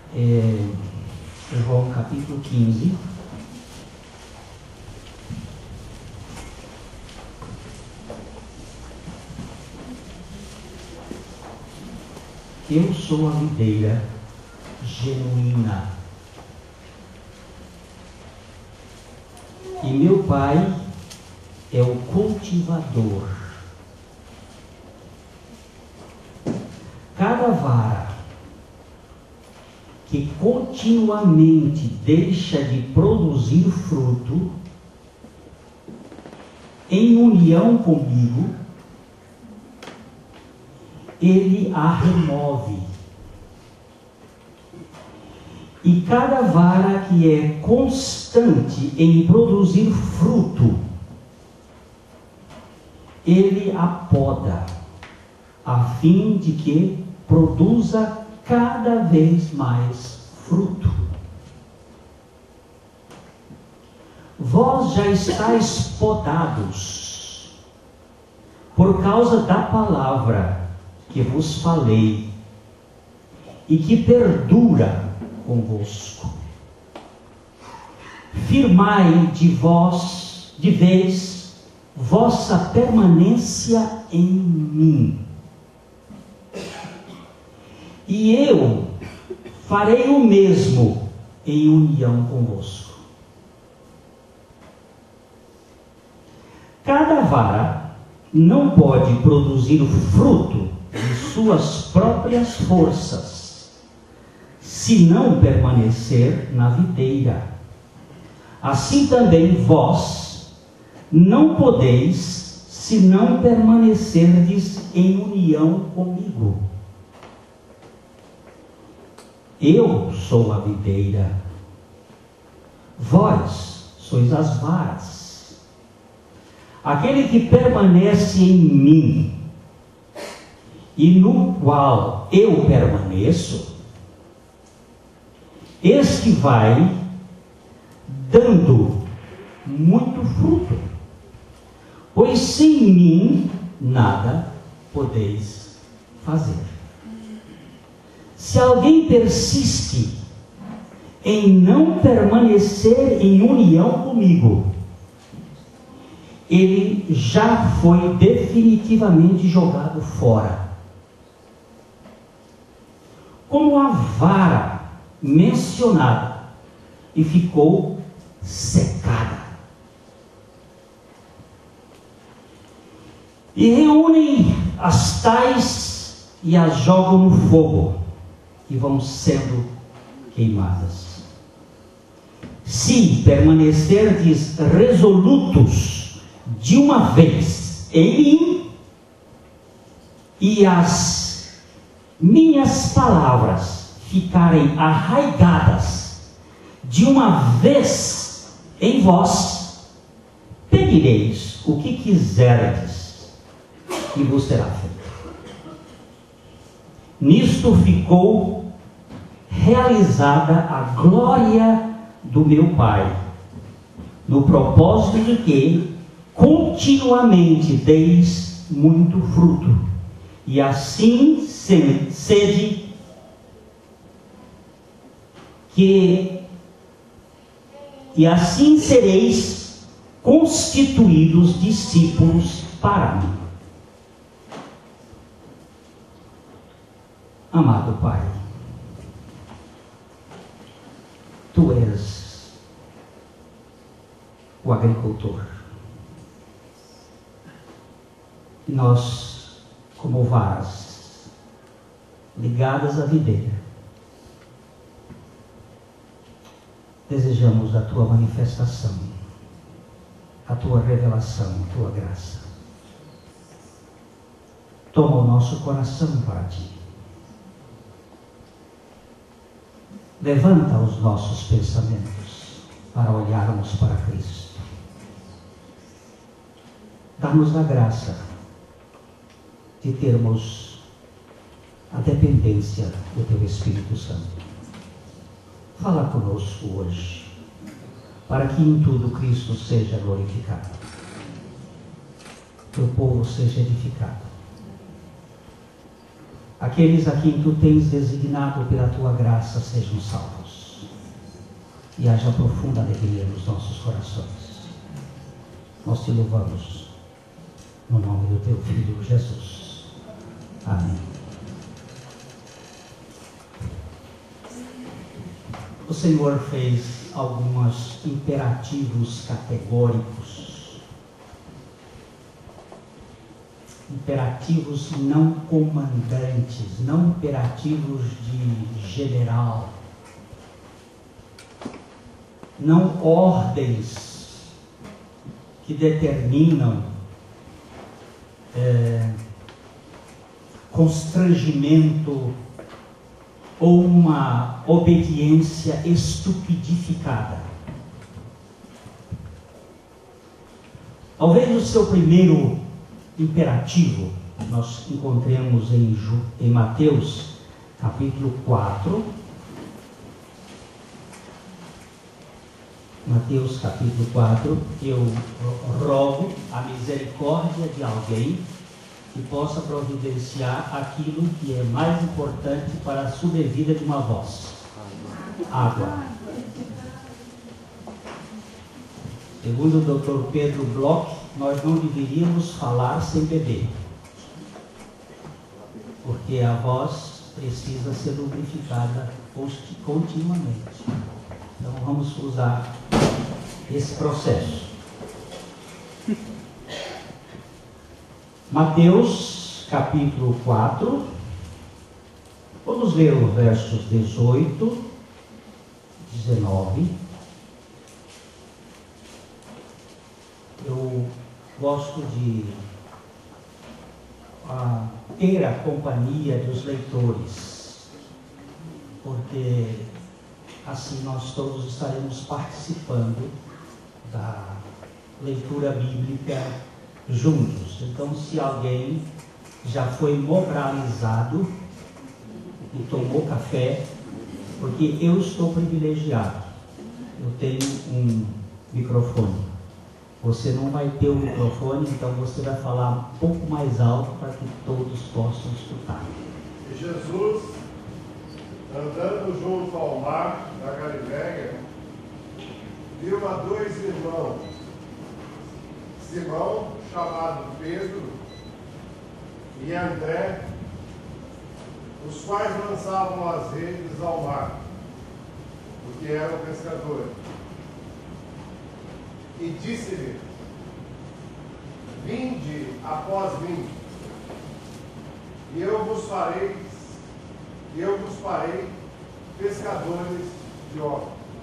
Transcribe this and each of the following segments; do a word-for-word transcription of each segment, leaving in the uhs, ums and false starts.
é, João capítulo quinze. Eu sou a videira genuína e meu pai é o cultivador. Cada vara que continuamente deixa de produzir fruto, em união comigo, ele a remove. E cada vara que é constante em produzir fruto, ele a poda, a fim de que produza cada vez mais fruto. Vós já estáis podados por causa da palavra que vos falei e que perdura convosco. Firmai de vós, de vez, vossa permanência em mim. E eu farei o mesmo em união convosco. Cada vara não pode produzir fruto de suas próprias forças, se não permanecer na videira. Assim também vós não podeis, se não permanecerdes em união comigo. Eu sou a videira, vós sois as varas. Aquele que permanece em mim, e no qual eu permaneço, este vai dando muito fruto, pois sem mim nada podeis fazer. Se alguém persiste em não permanecer em união comigo, ele já foi definitivamente jogado fora. Como a vara mencionada e ficou secada. E reúnem as tais e as jogam no fogo e vão sendo queimadas. Se permanecerdes resolutos de uma vez em mim, e as minhas palavras ficarem arraigadas de uma vez em vós, pedireis o que quiserdes e vos será feito. Nisto ficou realizada a glória do meu Pai, no propósito de que continuamente deis muito fruto, e assim sede que e assim sereis constituídos discípulos para mim. Amado Pai, tu és o agricultor. E nós, como varas ligadas à videira, desejamos a tua manifestação, a tua revelação, a tua graça. Toma o nosso coração para ti. Levanta os nossos pensamentos para olharmos para Cristo. Dá-nos a graça de termos a dependência do teu Espírito Santo. Fala conosco hoje, para que em tudo Cristo seja glorificado, que o povo seja edificado. aqueles a quem tu tens designado pela tua graça sejam salvos. E haja profunda alegria nos nossos corações. Nós te louvamos no nome do teu Filho Jesus. Amém. O Senhor fez alguns imperativos categóricos, imperativos não comandantes, não imperativos de general, não ordens que determinam é, constrangimento ou uma obediência estupidificada. Talvez o seu primeiro imperativo nós encontremos em, em Mateus capítulo quatro. Mateus capítulo quatro, eu rogo a misericórdia de alguém que possa providenciar aquilo que é mais importante para a sobrevida de uma voz: água. Segundo o doutor Pedro Bloch, nós não deveríamos falar sem beber, porque a voz precisa ser lubrificada continuamente. Então vamos usar esse processo. Mateus capítulo quatro, vamos ler os versos dezoito, dezenove. Eu gosto de uh, ter a companhia dos leitores, porque assim nós todos estaremos participando da leitura bíblica juntos. Então, se alguém já foi moralizado e tomou café, porque eu estou privilegiado, eu tenho um microfone. Você não vai ter o microfone, então você vai falar um pouco mais alto para que todos possam escutar. E Jesus, andando junto ao mar da Galiléia, viu a dois irmãos, Simão, chamado Pedro, e André, os quais lançavam as redes ao mar, porque eram pescadores. E disse-lhe: vinde após mim, e eu vos farei, e eu vos farei pescadores de homens.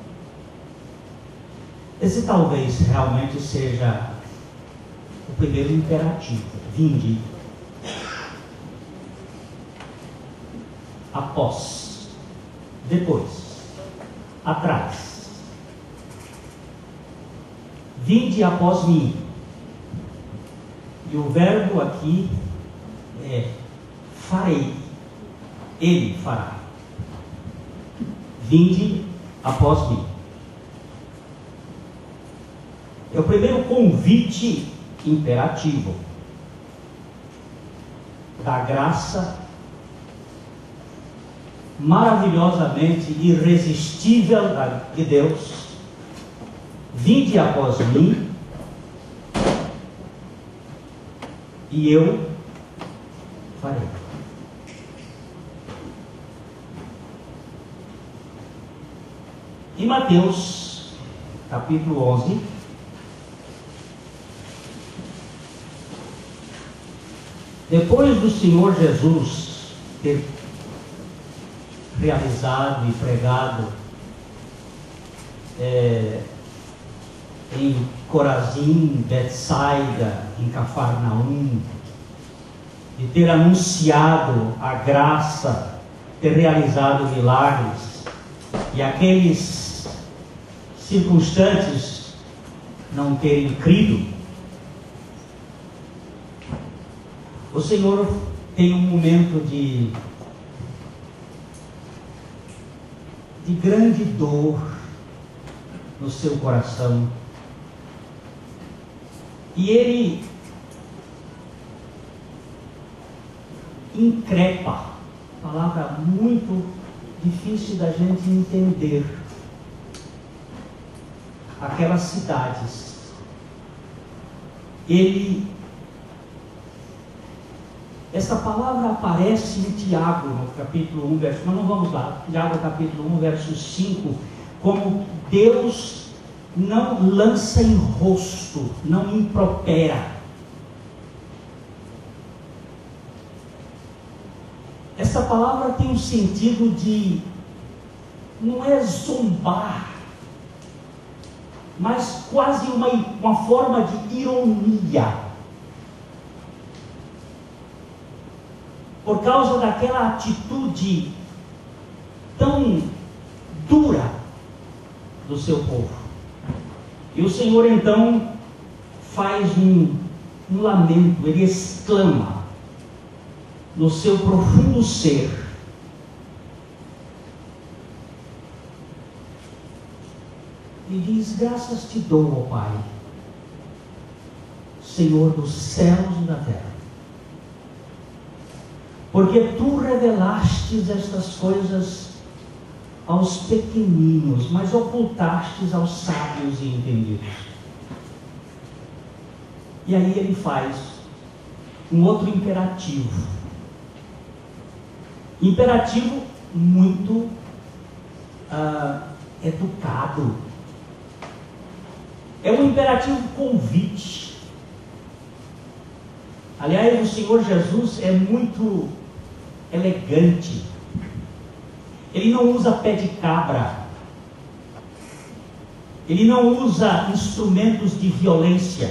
Esse talvez realmente seja o primeiro imperativo: vinde. Após, depois, atrás. Vinde após mim. E o verbo aqui é farei. Ele fará. Vinde após mim. É o primeiro convite imperativo da graça maravilhosamente irresistível de Deus. Vinde após mim e eu farei. Em Mateus capítulo onze, depois do Senhor Jesus ter realizado e pregado é, em Corazim, Betsaida, em Cafarnaum, de ter anunciado a graça, ter realizado milagres, e aqueles circunstantes não terem crido, o Senhor tem um momento de, de grande dor no seu coração. E ele increpa palavra muito difícil da gente entender. Aquelas cidades, ele, essa palavra aparece em Tiago, no capítulo um, verso, mas não vamos lá, Tiago capítulo um, verso cinco, como Deus não lança em rosto, não impropera. Essa palavra tem um sentido de, não é zombar, mas quase uma, uma forma de ironia. Por causa daquela atitude tão dura do seu povo. E o Senhor então faz um, um lamento, ele exclama no seu profundo ser: e diz: graças te dou, ó Pai, Senhor dos céus e da terra, porque tu revelastes estas coisas aos pequeninos, mas ocultastes aos sábios e entendidos. E aí ele faz um outro imperativo, imperativo muito uh, educado. É um imperativo convite. Aliás, o Senhor Jesus é muito elegante. Ele não usa pé de cabra. Ele não usa instrumentos de violência.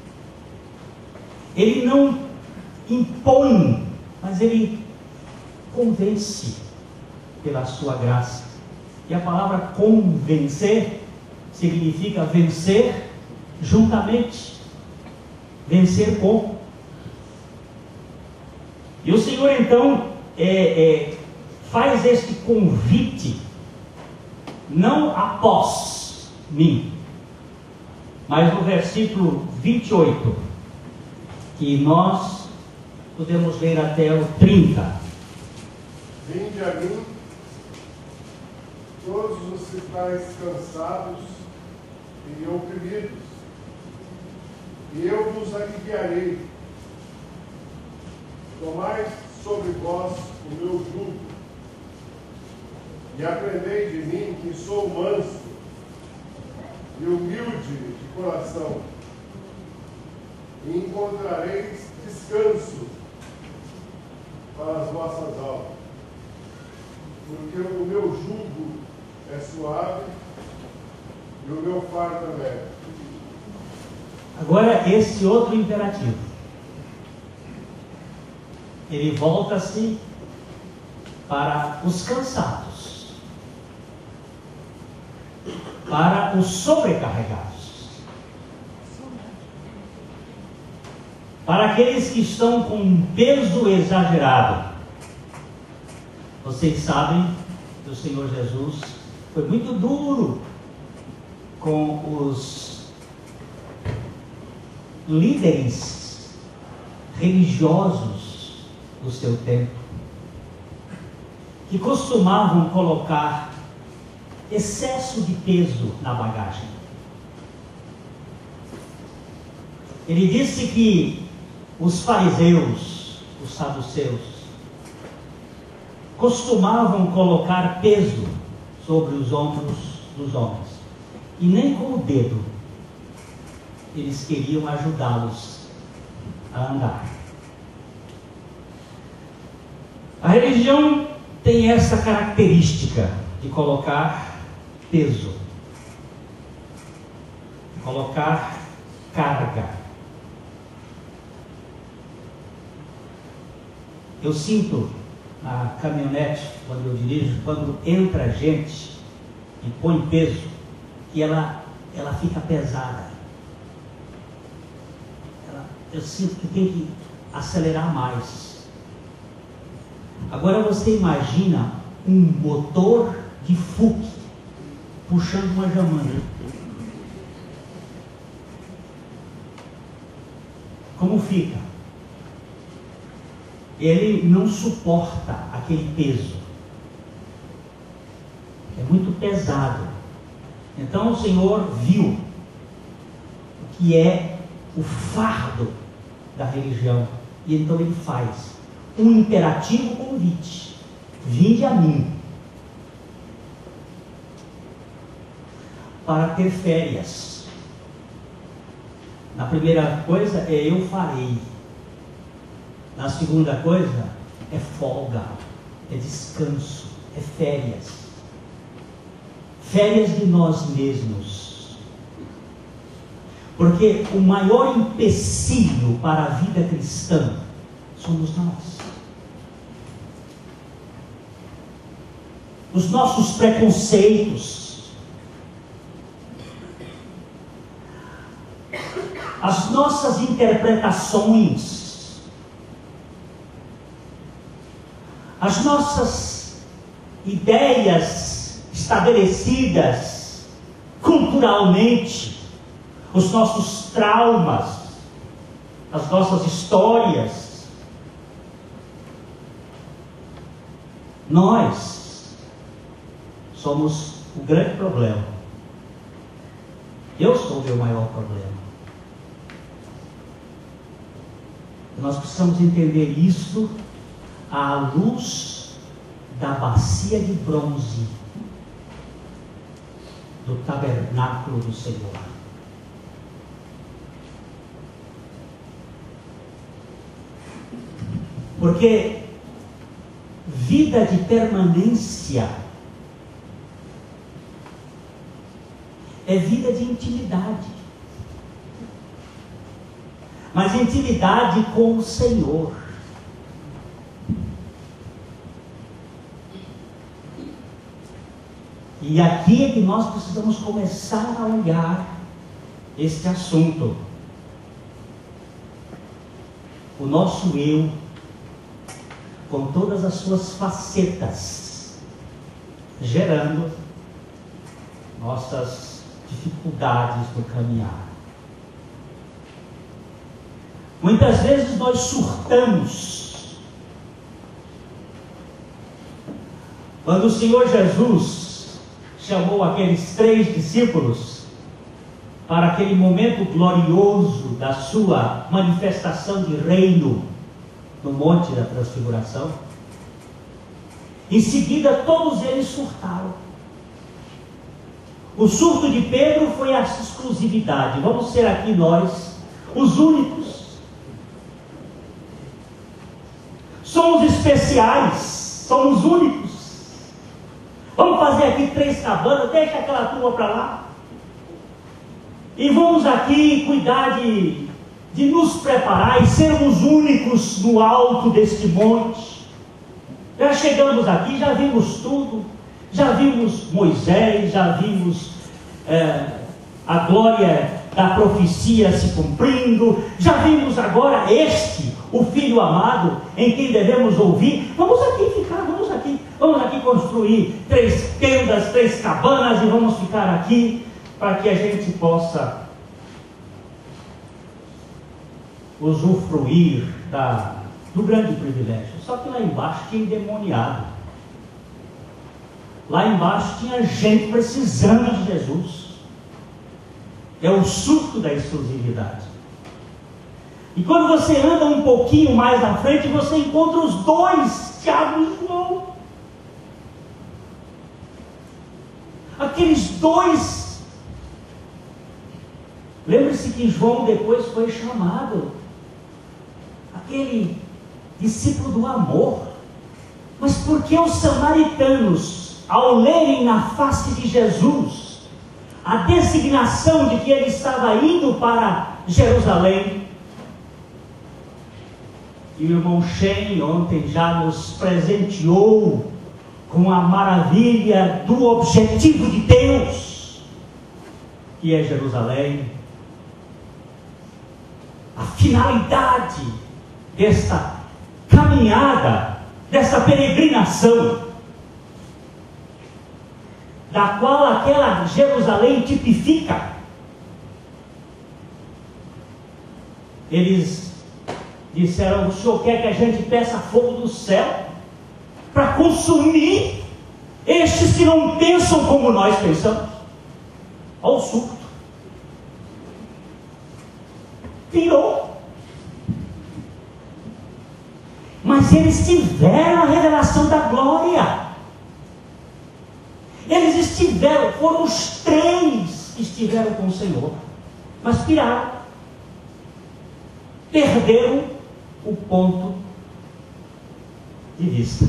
Ele não impõe, mas ele convence pela sua graça. E a palavra convencer significa vencer juntamente, vencer com. E o Senhor então é, é, faz este convite não após mim, mas no versículo vinte e oito, que nós podemos ler até o trinta. Vinde a mim, todos os que estáis cansados e oprimidos, e eu vos aliviarei. Tomai sobre vós o meu jugo, e aprendei de mim, que sou manso e humilde de coração, e encontrareis descanso para as vossas almas, porque o meu jugo é suave e o meu fardo é leve. Agora, esse outro imperativo, ele volta-se para os cansados, para os sobrecarregados, para aqueles que estão com um peso exagerado. Vocês sabem que o Senhor Jesus foi muito duro com os líderes religiosos do seu tempo, que costumavam colocar excesso de peso na bagagem. Ele disse que os fariseus, os saduceus, costumavam colocar peso sobre os ombros dos homens, e nem com o dedo eles queriam ajudá-los a andar. A religião tem essa característica de colocar peso, de colocar carga. Eu sinto na caminhonete, quando eu dirijo, quando entra gente e põe peso, que ela, ela fica pesada. Ela, eu sinto que tem que acelerar mais. Agora você imagina um motor de F U C puxando uma jamanta. Como fica? ele não suporta aquele peso. É muito pesado. Então o Senhor viu o que é o fardo da religião. E então ele faz um imperativo convite: vinde a mim, para ter férias. Na primeira coisa é eu farei. Na segunda coisa é folga, é descanso, é férias. Férias de nós mesmos. Porque o maior empecilho para a vida cristã somos nós. Os nossos preconceitos, as nossas interpretações, as nossas ideias estabelecidas culturalmente, os nossos traumas, as nossas histórias. Nós somos o grande problema. Eu sou o meu maior problema. Nós precisamos entender isso à luz da bacia de bronze do tabernáculo do Senhor. Porque vida de permanência é vida de intimidade. Mas intimidade com o Senhor. E aqui é que nós precisamos começar a olhar este assunto. O nosso eu, com todas as suas facetas, gerando nossas dificuldades no caminhar. Muitas vezes nós surtamos. Quando o Senhor Jesus chamou aqueles três discípulos para aquele momento glorioso da sua manifestação de reino no Monte da Transfiguração, em seguida todos eles surtaram. O surto de Pedro foi a exclusividade. Vamos ser aqui nós os únicos. Somos especiais, somos únicos. Vamos fazer aqui três cabanas, deixa aquela turma para lá. E vamos aqui cuidar de, de nos preparar e sermos únicos no alto deste monte. Já chegamos aqui, já vimos tudo. Já vimos Moisés, já vimos é, a glória da profecia se cumprindo. Já vimos agora este, o Filho amado, em quem devemos ouvir. Vamos aqui ficar, vamos aqui. Vamos aqui construir três tendas, três cabanas e vamos ficar aqui para que a gente possa usufruir da, do grande privilégio. Só que lá embaixo tinha endemoniado. Lá embaixo tinha gente precisando de Jesus. É o surto da exclusividade. E quando você anda um pouquinho mais à frente, você encontra os dois, Tiago e João. Aqueles dois. Lembre-se que João depois foi chamado aquele discípulo do amor. Mas por que os samaritanos, ao lerem na face de Jesus a designação de que ele estava indo para Jerusalém, e o irmão Shen ontem já nos presenteou com a maravilha do objetivo de Deus, que é Jerusalém, a finalidade desta caminhada, dessa peregrinação, da qual aquela Jerusalém tipifica. Eles disseram: o Senhor quer que a gente peça fogo do céu para consumir estes que não pensam como nós pensamos? Olha o surto. Pirou. Mas eles tiveram a revelação da glória. Eles estiveram, foram os três que estiveram com o Senhor, mas piraram. Perderam o ponto de vista.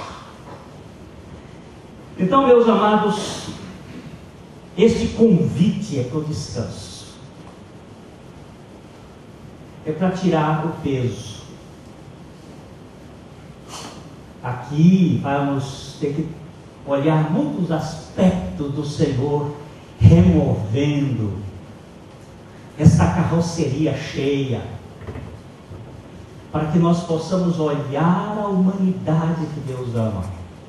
Então, meus amados, este convite é para o descanso. É para tirar o peso. Aqui vamos ter que olhar muitos aspectos do Senhor removendo essa carroceria cheia, para que nós possamos olhar a humanidade que Deus ama.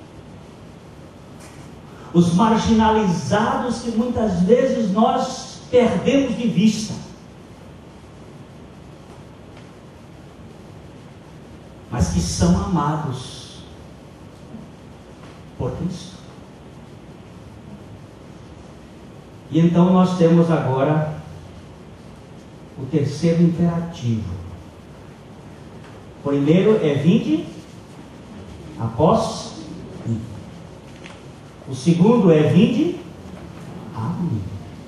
Os marginalizados que muitas vezes nós perdemos de vista. Mas que são amados por Cristo. E então nós temos agora o terceiro imperativo. O primeiro é vinde após mim. O segundo é vinde a mim.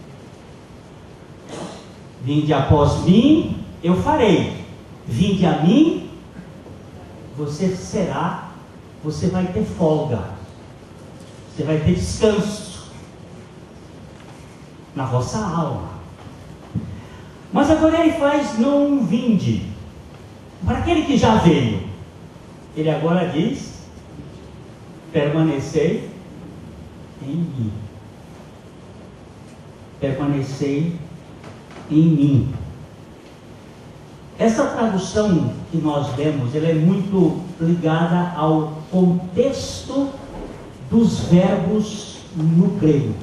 Vinde após mim, eu farei. Vinde a mim, você será, você vai ter folga. Você vai ter descanso na vossa alma. Mas agora ele faz não um vinde. Para aquele que já veio, ele agora diz: permanecei em mim. Permanecei em mim. Essa tradução que nós lemos, ela é muito ligada ao contexto dos verbos no grego.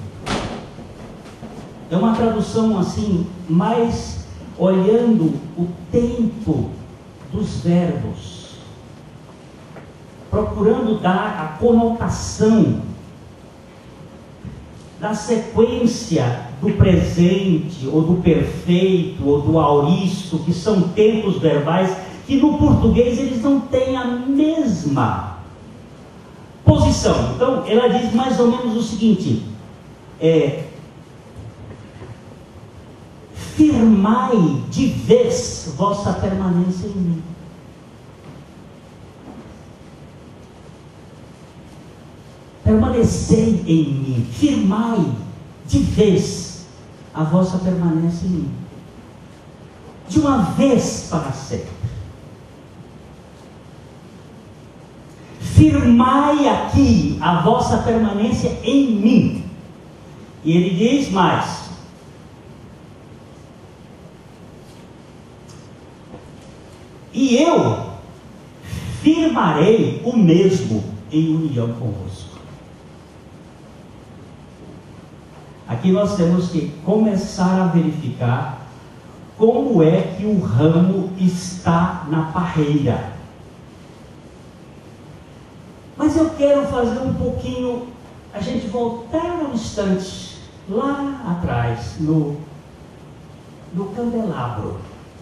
É uma tradução assim, mais olhando o tempo dos verbos, procurando dar a conotação da sequência do presente, ou do perfeito, ou do auristo, que são tempos verbais que no português eles não têm a mesma posição. Então ela diz mais ou menos o seguinte: é, firmai de vez vossa permanência em mim. Permanecei em mim, firmai de vez a vossa permanência em mim, de uma vez para sempre. Firmai aqui a vossa permanência em mim. E ele diz mais: e eu firmarei o mesmo em união convosco. Aqui nós temos que começar a verificar como é que o ramo está na parreira. Mas eu quero fazer um pouquinho, a gente voltar um instante lá atrás, no, no candelabro.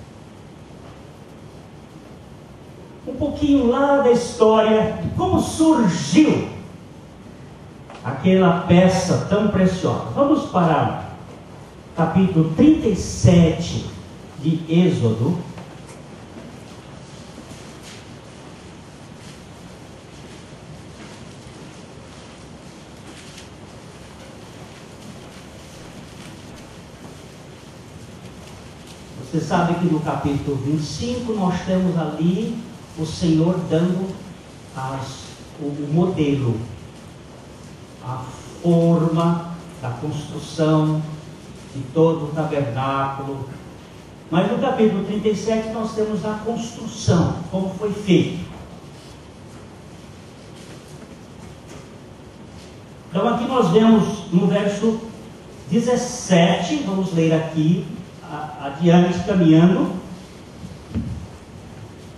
Um pouquinho lá da história, de como surgiu aquela peça tão preciosa. Vamos para o capítulo trinta e sete de Êxodo. Você sabe que no capítulo vinte e cinco nós temos ali o Senhor dando as, o, o modelo, a forma da construção de todo o tabernáculo. Mas no capítulo trinta e sete nós temos a construção, como foi feito. Então aqui nós vemos no verso dezessete, vamos ler aqui, adiante, caminhando.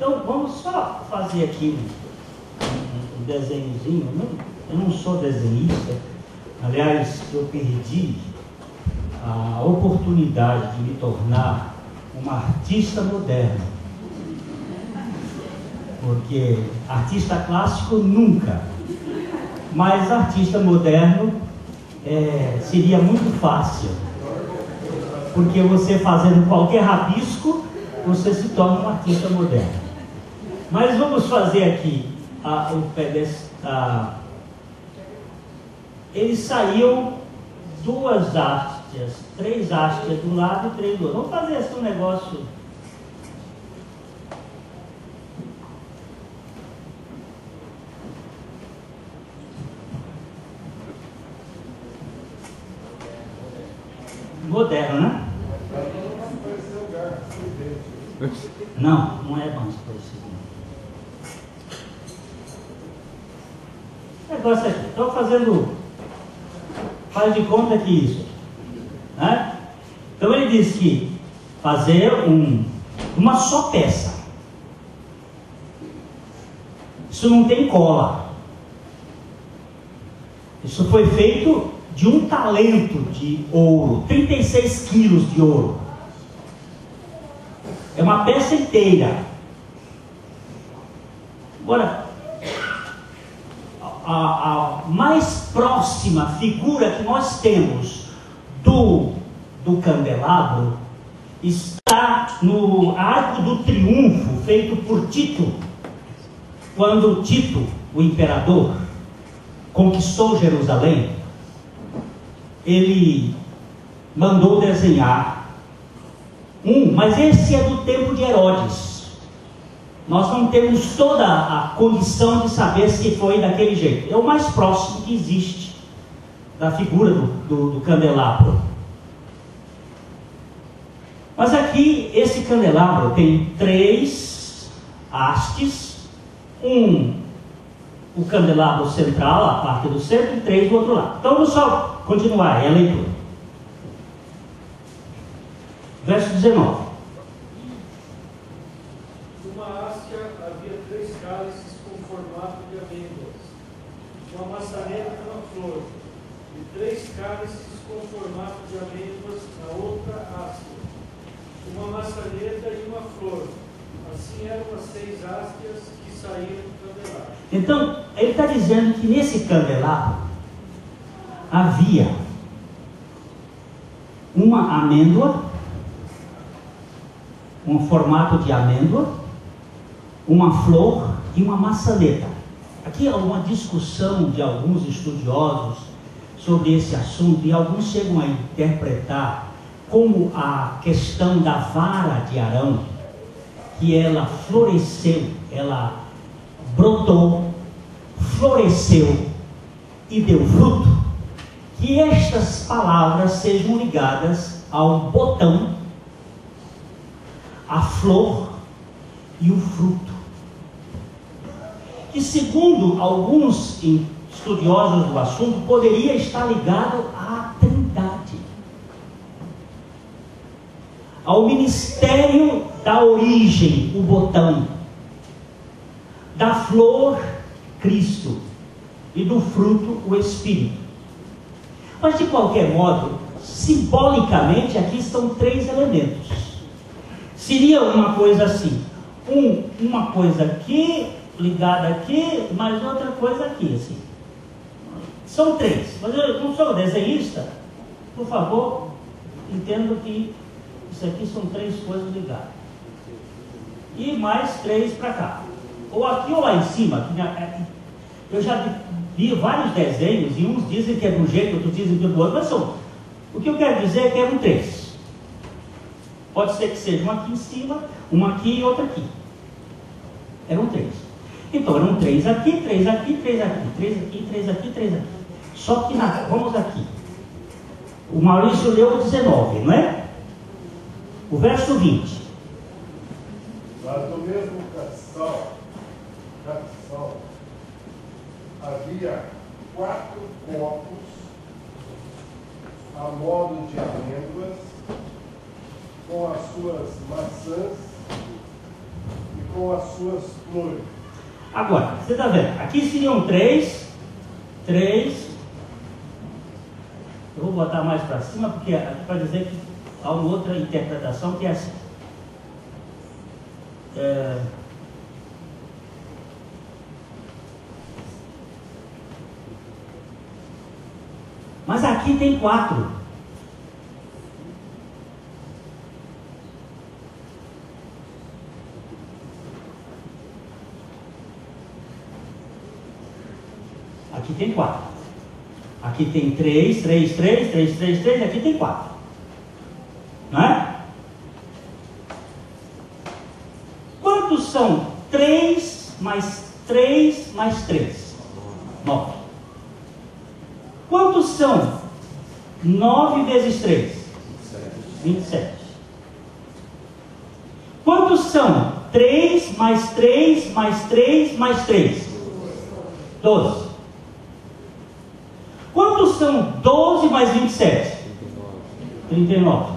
Então, vamos só fazer aqui um, um, um desenhozinho. Não, eu não sou desenhista. Aliás, eu perdi a oportunidade de me tornar uma artista moderna. Porque artista clássico nunca. Mas artista moderno é, seria muito fácil. Porque você fazendo qualquer rabisco, você se torna um artista moderno. Mas vamos fazer aqui a, o pedestal. Eles saíam duas hastes, três hastes do lado e três do outro. Vamos fazer esse um negócio. Moderno, né? Não, não é bom esse negócio aqui. Estou fazendo. Faz de conta que isso. Né? Então ele disse que fazer um, uma só peça. Isso não tem cola. Isso foi feito de um talento de ouro, trinta e seis quilos de ouro. É uma peça inteira. Agora, a, a mais próxima figura que nós temos do, do candelabro está no Arco do Triunfo, feito por Tito, quando Tito, o imperador, conquistou Jerusalém. Ele mandou desenhar um, mas esse é do tempo de Herodes. Nós não temos toda a condição de saber se foi daquele jeito. É o mais próximo que existe da figura do, do, do candelabro. Mas aqui, esse candelabro tem três hastes, um, o candelabro central, a parte do centro, e três do outro lado. Então vamos só continuar, é a leitura. Verso dezenove. Numa haste havia três cálices com formato de amêndoas, uma maçaneta e uma flor, e três cálices com formato de amêndoas na outra haste, uma maçaneta e uma flor. Assim eram as seis hastes que saíram do candelabro. Então, ele está dizendo que nesse candelabro havia uma amêndoa, um formato de amêndoa, uma flor e uma maçaneta. Aqui há uma discussão de alguns estudiosos sobre esse assunto, e alguns chegam a interpretar como a questão da vara de Arão, que ela floresceu, ela brotou, floresceu e deu fruto, que estas palavras sejam ligadas ao botão, a flor e o fruto. Que, segundo alguns estudiosos do assunto, poderia estar ligado à Trindade, ao ministério da origem, o botão, da flor, Cristo, e do fruto, o Espírito. Mas, de qualquer modo, simbolicamente, aqui estão três elementos. Seria uma coisa assim, um, uma coisa aqui, ligada aqui, mais outra coisa aqui, assim. São três. Mas eu não sou desenhista, por favor, entendo que isso aqui são três coisas ligadas. E mais três para cá. Ou aqui ou lá em cima. Eu já vi vários desenhos, e uns dizem que é de um jeito, outros dizem que é do outro, mas são, o que eu quero dizer é que eram três. Pode ser que seja uma aqui em cima, uma aqui e outra aqui. Eram três. Então, eram três aqui, três aqui, três aqui, três aqui, três aqui, três aqui. Só que, na, vamos aqui. O Maurício leu o dezenove, não é? O verso vinte. Mas no mesmo castiçal, castiçal havia quatro copos a modo de amêndoas, com as suas maçãs e com as suas flores. Agora, você está vendo? Aqui seriam três, três. Eu vou botar mais para cima, porque aqui para dizer que há uma outra interpretação que é assim. É... Mas aqui tem quatro. Aqui tem quatro. Aqui tem três, três, três, três, três, três, aqui tem quatro. Não é? Quantos são três mais três mais três? Nove. Quantos são nove vezes três? vinte e sete. Quantos são três mais três mais três mais três? doze. Quantos são doze mais vinte e sete? trinta e nove.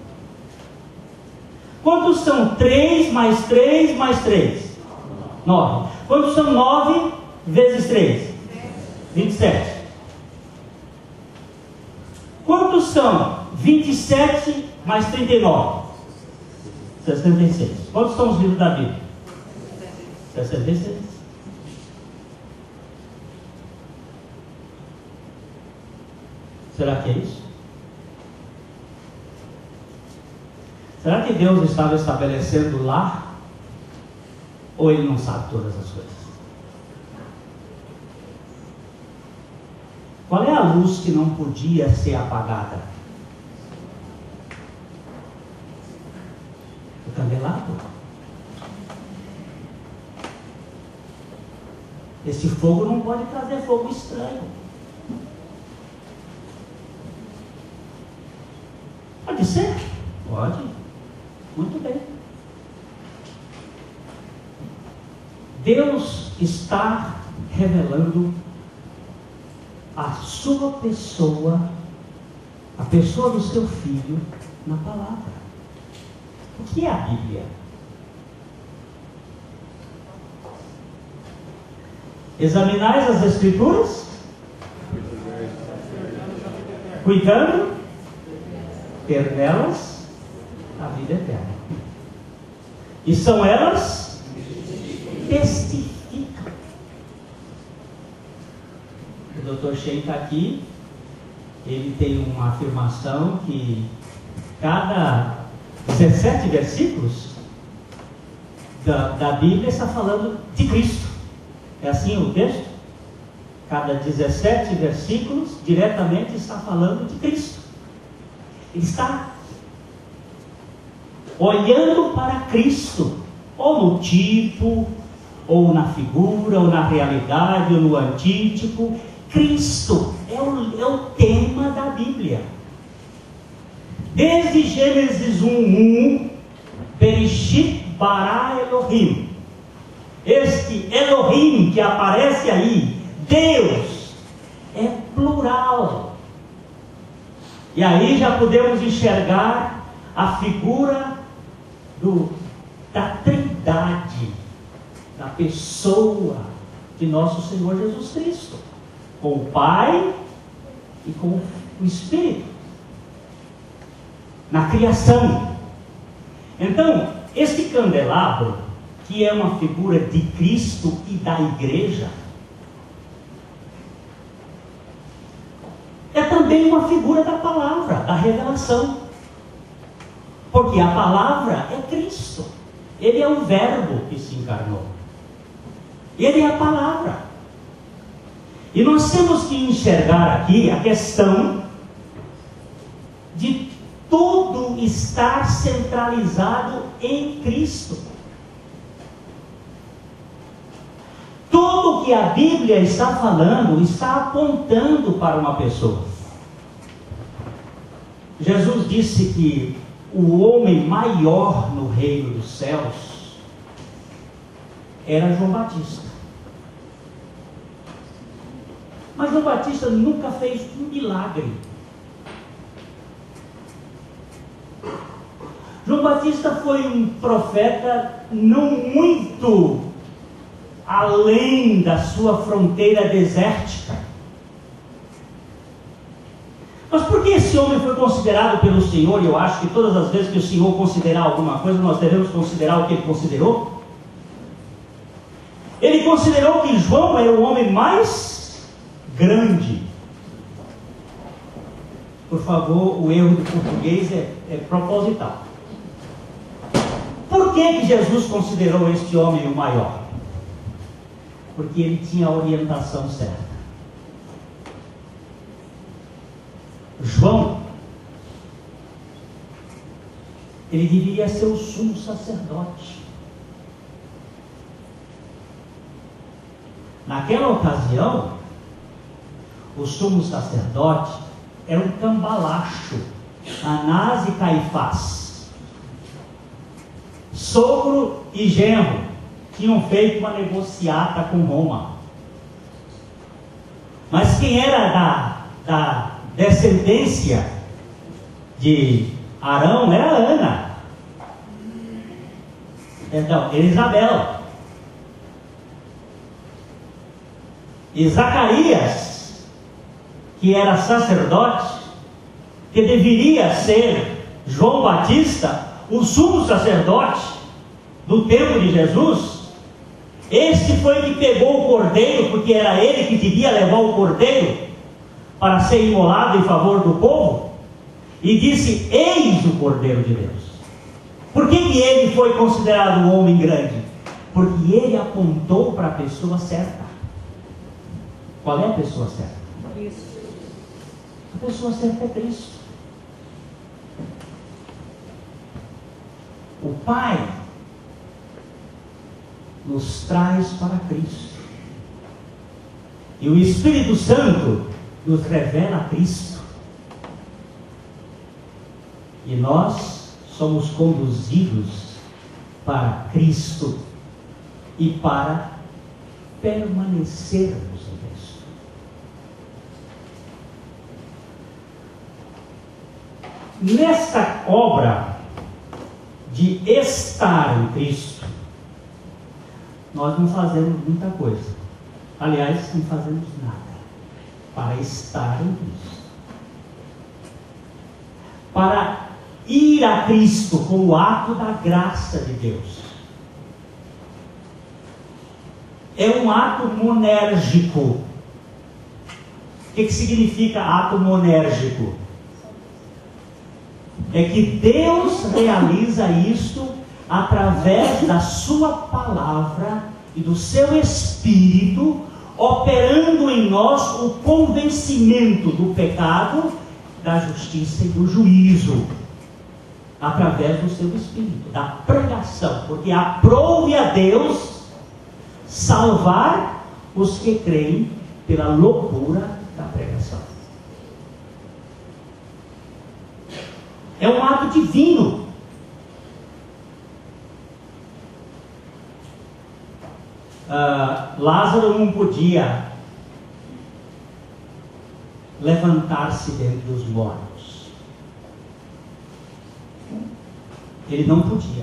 Quantos são três mais três mais três? nove. Quantos são nove vezes três? vinte e sete. Quantos são vinte e sete mais trinta e nove? sessenta e seis. Quantos são os livros da Bíblia? sessenta e seis. Será que é isso? Será que Deus estava estabelecendo lá? Ou Ele não sabe todas as coisas? Qual é a luz que não podia ser apagada? O candelabro. Esse fogo não pode trazer fogo estranho. Pode ser? Pode. Muito bem. Deus está revelando a sua pessoa, a pessoa do seu filho, na palavra. O que é a Bíblia? Examinais as Escrituras, cuidando ter nelas a vida eterna. E são elas testificam. O doutor Shein está aqui. Ele tem uma afirmação que cada dezessete versículos da, da Bíblia está falando de Cristo. É assim o texto? Cada dezessete versículos diretamente está falando de Cristo. Ele está olhando para Cristo, ou no tipo, ou na figura, ou na realidade, ou no antítipo. Cristo é o, é o tema da Bíblia. Desde Gênesis um, um, Bereshit bara Elohim. Este Elohim que aparece aí, Deus, é plural. E aí já podemos enxergar a figura do, da trindade, da pessoa de nosso Senhor Jesus Cristo, com o Pai e com o Espírito, na criação. Então, este candelabro, que é uma figura de Cristo e da igreja, é também uma figura da palavra, da revelação. Porque a palavra é Cristo. Ele é o verbo que se encarnou. Ele é a palavra. E nós temos que enxergar aqui a questão de tudo estar centralizado em Cristo. Tudo que a Bíblia está falando está apontando para uma pessoa. Jesus disse que o homem maior no reino dos céus era João Batista. Mas João Batista nunca fez um milagre. João Batista foi um profeta não muito além da sua fronteira desértica. Mas por que esse homem foi considerado pelo Senhor? E eu acho que todas as vezes que o Senhor considerar alguma coisa, nós devemos considerar o que ele considerou. Ele considerou que João era o homem mais grande. Por favor, o erro do português é, é proposital. Por que que Jesus considerou este homem o maior? Porque ele tinha a orientação certa. João, ele deveria ser o sumo sacerdote. Naquela ocasião, o sumo sacerdote era um cambalacho, Anás e Caifás. Sogro e genro tinham feito uma negociata com Roma. Mas quem era da, da descendência de Arão era Ana. Então, Isabel. E Zacarias, que era sacerdote, que deveria ser João Batista, o sumo sacerdote do tempo de Jesus, este foi que pegou o cordeiro, porque era ele que devia levar o cordeiro para ser imolado em favor do povo, e disse: eis o cordeiro de Deus. Por que que ele foi considerado um homem grande? Porque ele apontou para a pessoa certa. Qual é a pessoa certa? Cristo. A pessoa certa é Cristo. O Pai nos traz para Cristo. E o Espírito Santo nos revela a Cristo. E nós somos conduzidos para Cristo e para permanecermos em Cristo. Nesta obra de estar em Cristo, nós não fazemos muita coisa. Aliás, não fazemos nada para estar em Cristo. Para ir a Cristo como ato da graça de Deus. É um ato monérgico. O que, que significa ato monérgico? É que Deus realiza isto através da sua palavra e do seu Espírito, operando em nós o convencimento do pecado, da justiça e do juízo, através do seu Espírito, da pregação, porque aprove a Deus salvar os que creem pela loucura da pregação. É um ato divino. Uh, Lázaro não podia levantar-se dentre os mortos. Ele não podia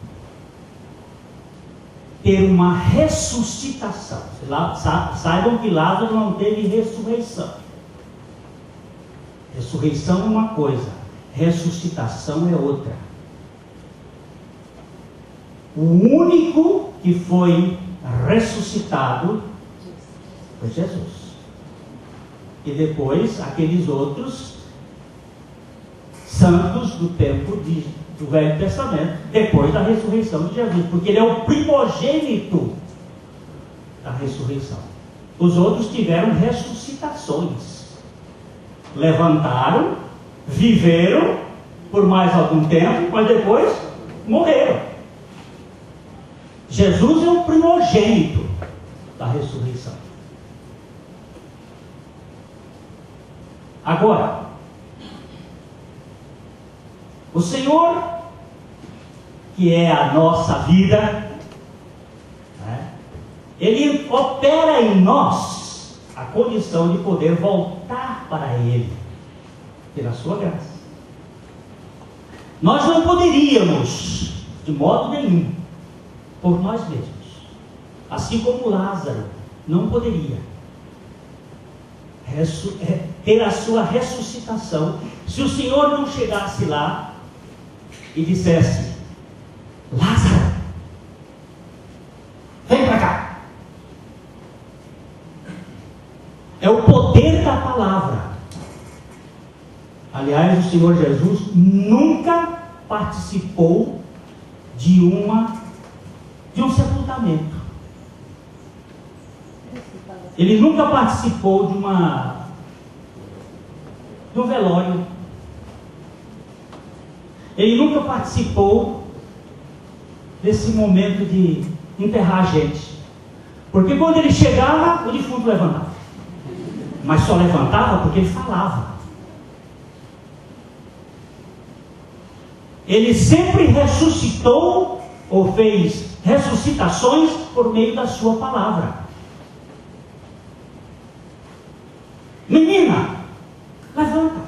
ter uma ressuscitação. Saibam que Lázaro não teve ressurreição. Ressurreição é uma coisa, ressuscitação é outra. O único que foi ressuscitado foi Jesus. E depois aqueles outros santos do tempo de, do Velho Testamento, depois da ressurreição de Jesus, porque ele é o primogênito da ressurreição. Os outros tiveram ressuscitações, levantaram, viveram por mais algum tempo, mas depois morreram. Jesus é o primogênito da ressurreição. Agora, o Senhor, que é a nossa vida, né, Ele opera em nós a condição de poder voltar para Ele, pela sua graça. Nós não poderíamos, de modo nenhum, por nós mesmos, assim como Lázaro não poderia ter a sua ressuscitação, se o Senhor não chegasse lá e dissesse: Lázaro, vem para cá. É o poder da palavra. Aliás, o Senhor Jesus nunca participou de uma de um sepultamento. Ele nunca participou de uma de um velório. Ele nunca participou desse momento de enterrar gente. Porque quando ele chegava, o defunto levantava. Mas só levantava porque ele falava. Ele sempre ressuscitou ou fez ressuscitações por meio da sua palavra. Menina, levanta.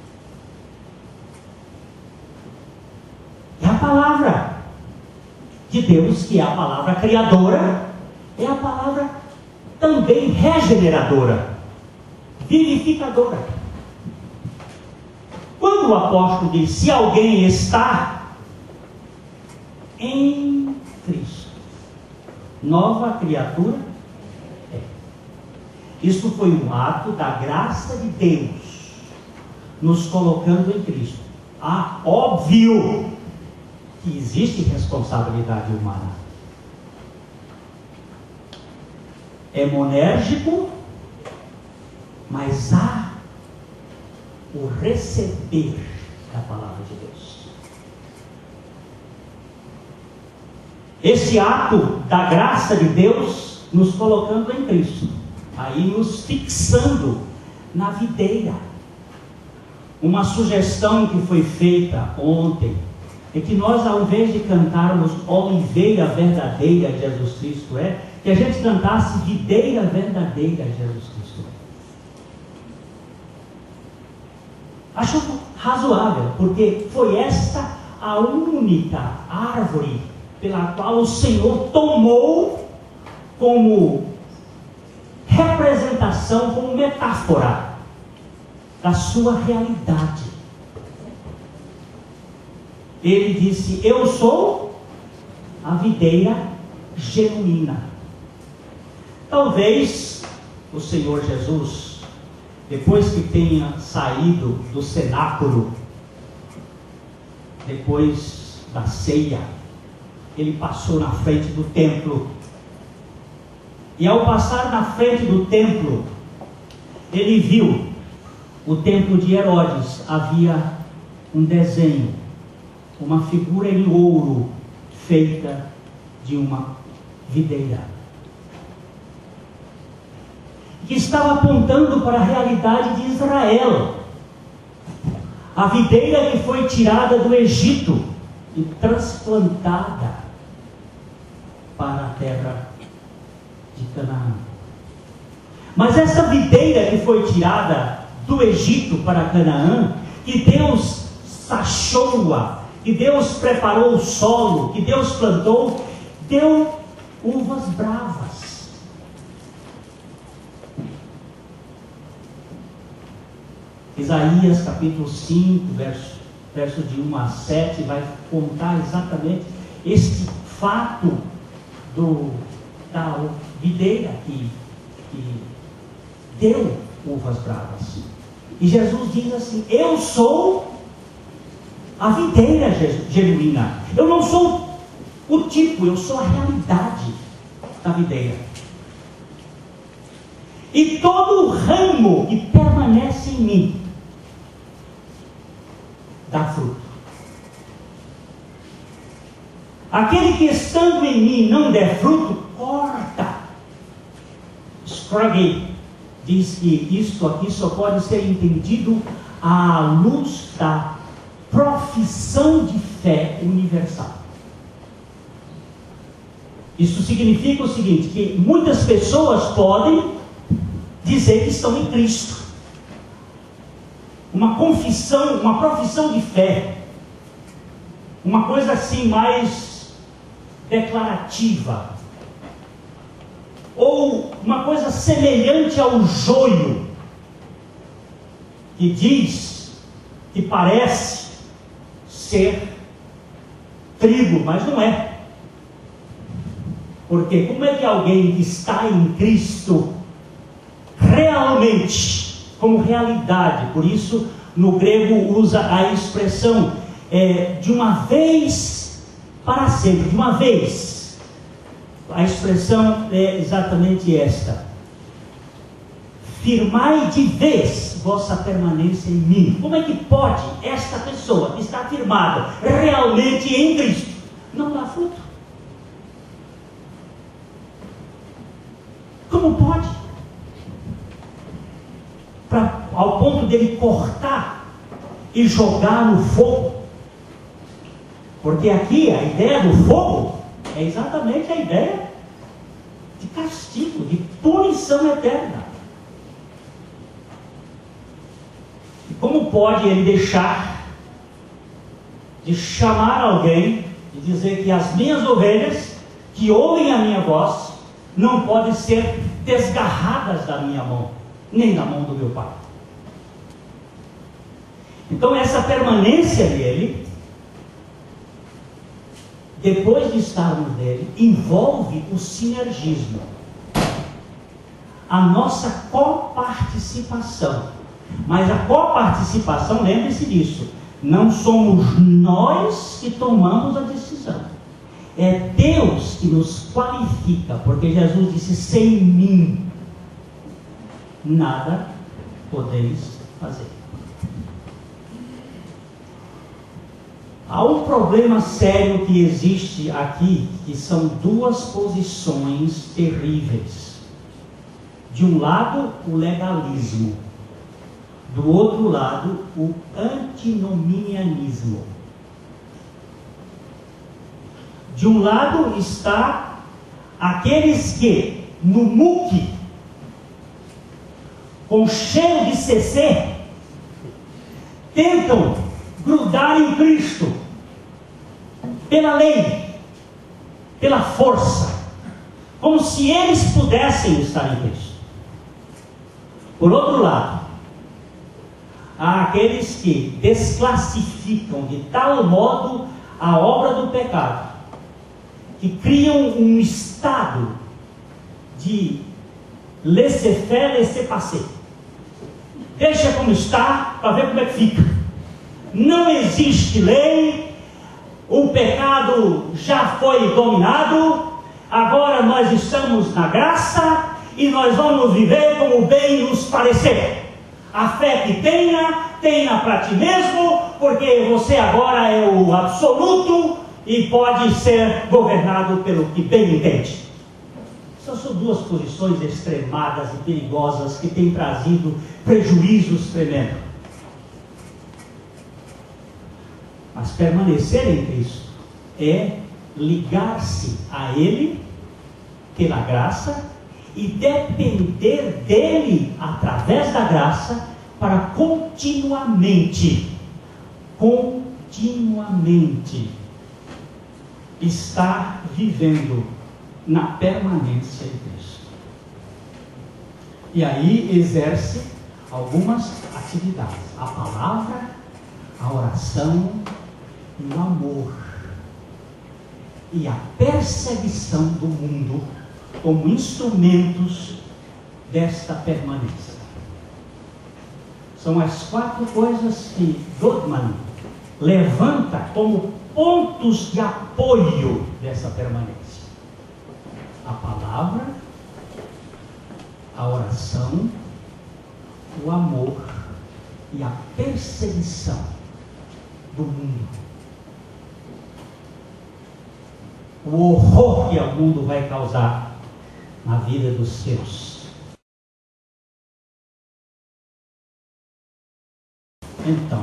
É a palavra de Deus, que é a palavra criadora, é a palavra também regeneradora, vivificadora. Quando o apóstolo diz: se alguém está em Cristo, nova criatura é. Isto foi um ato da graça de Deus, nos colocando em Cristo. Ah, óbvio que existe responsabilidade humana. É monérgico, mas há o receber da palavra de Deus. Esse ato da graça de Deus nos colocando em Cristo, aí nos fixando na videira. Uma sugestão que foi feita ontem é que nós, ao invés de cantarmos Oliveira Verdadeira Jesus Cristo é, que a gente cantasse Videira Verdadeira Jesus Cristo é. Acho razoável, porque foi esta a única árvore pela qual o Senhor tomou como representação, como metáfora da sua realidade. Ele disse: eu sou a videira genuína. Talvez o Senhor Jesus, depois que tenha saído do cenáculo, depois da ceia, ele passou na frente do templo. E ao passar na frente do templo, ele viu o templo de Herodes. Havia um desenho, uma figura em ouro feita de uma videira, que estava apontando para a realidade de Israel. A videira que foi tirada do Egito e transplantada para a terra de Canaã. Mas essa videira que foi tirada do Egito para Canaã, que Deus sachou-a, que Deus preparou o solo, que Deus plantou, deu uvas bravas. Isaías capítulo cinco, verso, verso de um a sete, vai contar exatamente este fato do, da videira que, que deu uvas bravas. E Jesus diz assim: eu sou a videira genuína. Eu não sou o tipo, eu sou a realidade da videira. E todo ramo que permanece em mim dá fruto. Aquele que estando em mim não der fruto, corta. Scruggy diz que isto aqui só pode ser entendido à luz da profissão de fé universal. Isso significa o seguinte, que muitas pessoas podem dizer que estão em Cristo. Uma confissão, uma profissão de fé. uma coisa assim mais declarativa, ou uma coisa semelhante ao joio, que diz que parece ser trigo, mas não é. Porque como é que alguém que está em Cristo realmente, como realidade, por isso no grego usa a expressão é, de uma vez para sempre, de uma vez, a expressão é exatamente esta: firmai de vez vossa permanência em mim. Como é que pode esta pessoa que está firmada realmente em Cristo não dar fruto? Como pode? Pra, ao ponto dele cortar e jogar no fogo. Porque aqui a ideia do fogo é exatamente a ideia de castigo, de punição eterna. E como pode ele deixar de chamar alguém e dizer que as minhas ovelhas que ouvem a minha voz não podem ser desgarradas da minha mão, nem da mão do meu Pai? Então essa permanência nele, depois de estarmos nele, envolve o sinergismo, a nossa coparticipação. Mas a coparticipação, lembre-se disso, não somos nós que tomamos a decisão, é Deus que nos qualifica, porque Jesus disse: sem mim nada podeis fazer. Há um problema sério que existe aqui, que são duas posições terríveis. De um lado, o legalismo. Do outro lado, o antinomianismo. De um lado está aqueles que, no muque, com cheio de C C, tentam grudar em Cristo, pela lei, pela força, como se eles pudessem estar em Cristo. Por outro lado, há aqueles que desclassificam de tal modo a obra do pecado, que criam um estado de laissez-faire, laissez-passer. Deixa como está, para ver como é que fica. Não existe lei, o pecado já foi dominado, agora nós estamos na graça e nós vamos viver como bem nos parecer. A fé que tenha, tenha para ti mesmo, porque você agora é o absoluto e pode ser governado pelo que bem entende. Essas são duas posições extremadas e perigosas que têm trazido prejuízos tremendos. Mas permanecer em Cristo é ligar-se a Ele pela graça e depender dele através da graça para continuamente, continuamente estar vivendo na permanência de Cristo. E aí exerce algumas atividades: a palavra, a oração e o amor, e a perseguição do mundo como instrumentos desta permanência. São as quatro coisas que Dodman levanta como pontos de apoio dessa permanência: a palavra, a oração, o amor e a perseguição do mundo. O horror que o mundo vai causar na vida dos seus. Então,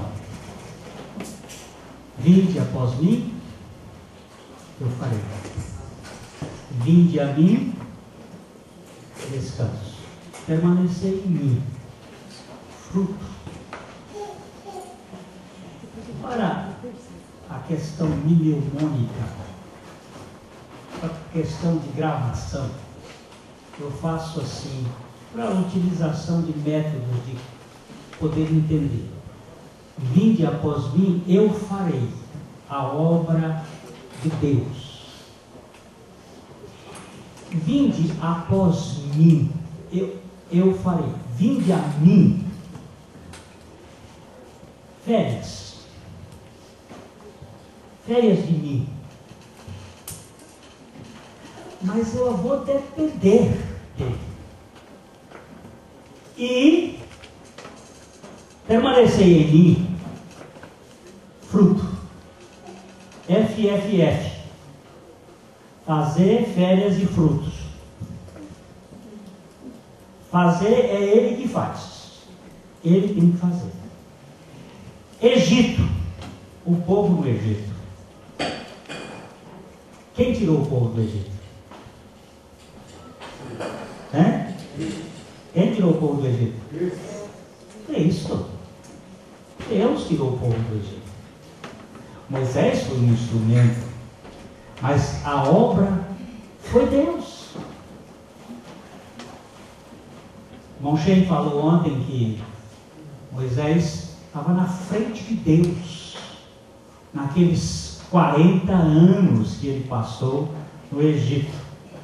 vinde após mim, eu farei. Vinde a mim, descanso. Permanecer em mim, fruto. Ora, a questão mnemônica, a questão de gravação, eu faço assim, para a utilização de métodos de poder entender. Vinde após mim, eu farei a obra de Deus. Vinde após mim, eu, eu farei. Vinde a mim. Férias. Férias de mim. Mas eu vou depender dele. E permanecer em mim, fruto. F F F. Fazer férias e frutos. Fazer é ele que faz. Ele tem que fazer. Egito. O povo do Egito. Quem tirou o povo do Egito? Hein? Quem tirou o povo do Egito? Cristo. Deus tirou o povo do Egito. Moisés foi um instrumento, mas a obra foi Deus. Monchen falou ontem que Moisés estava na frente de Deus, naqueles quarenta anos que ele passou no Egito.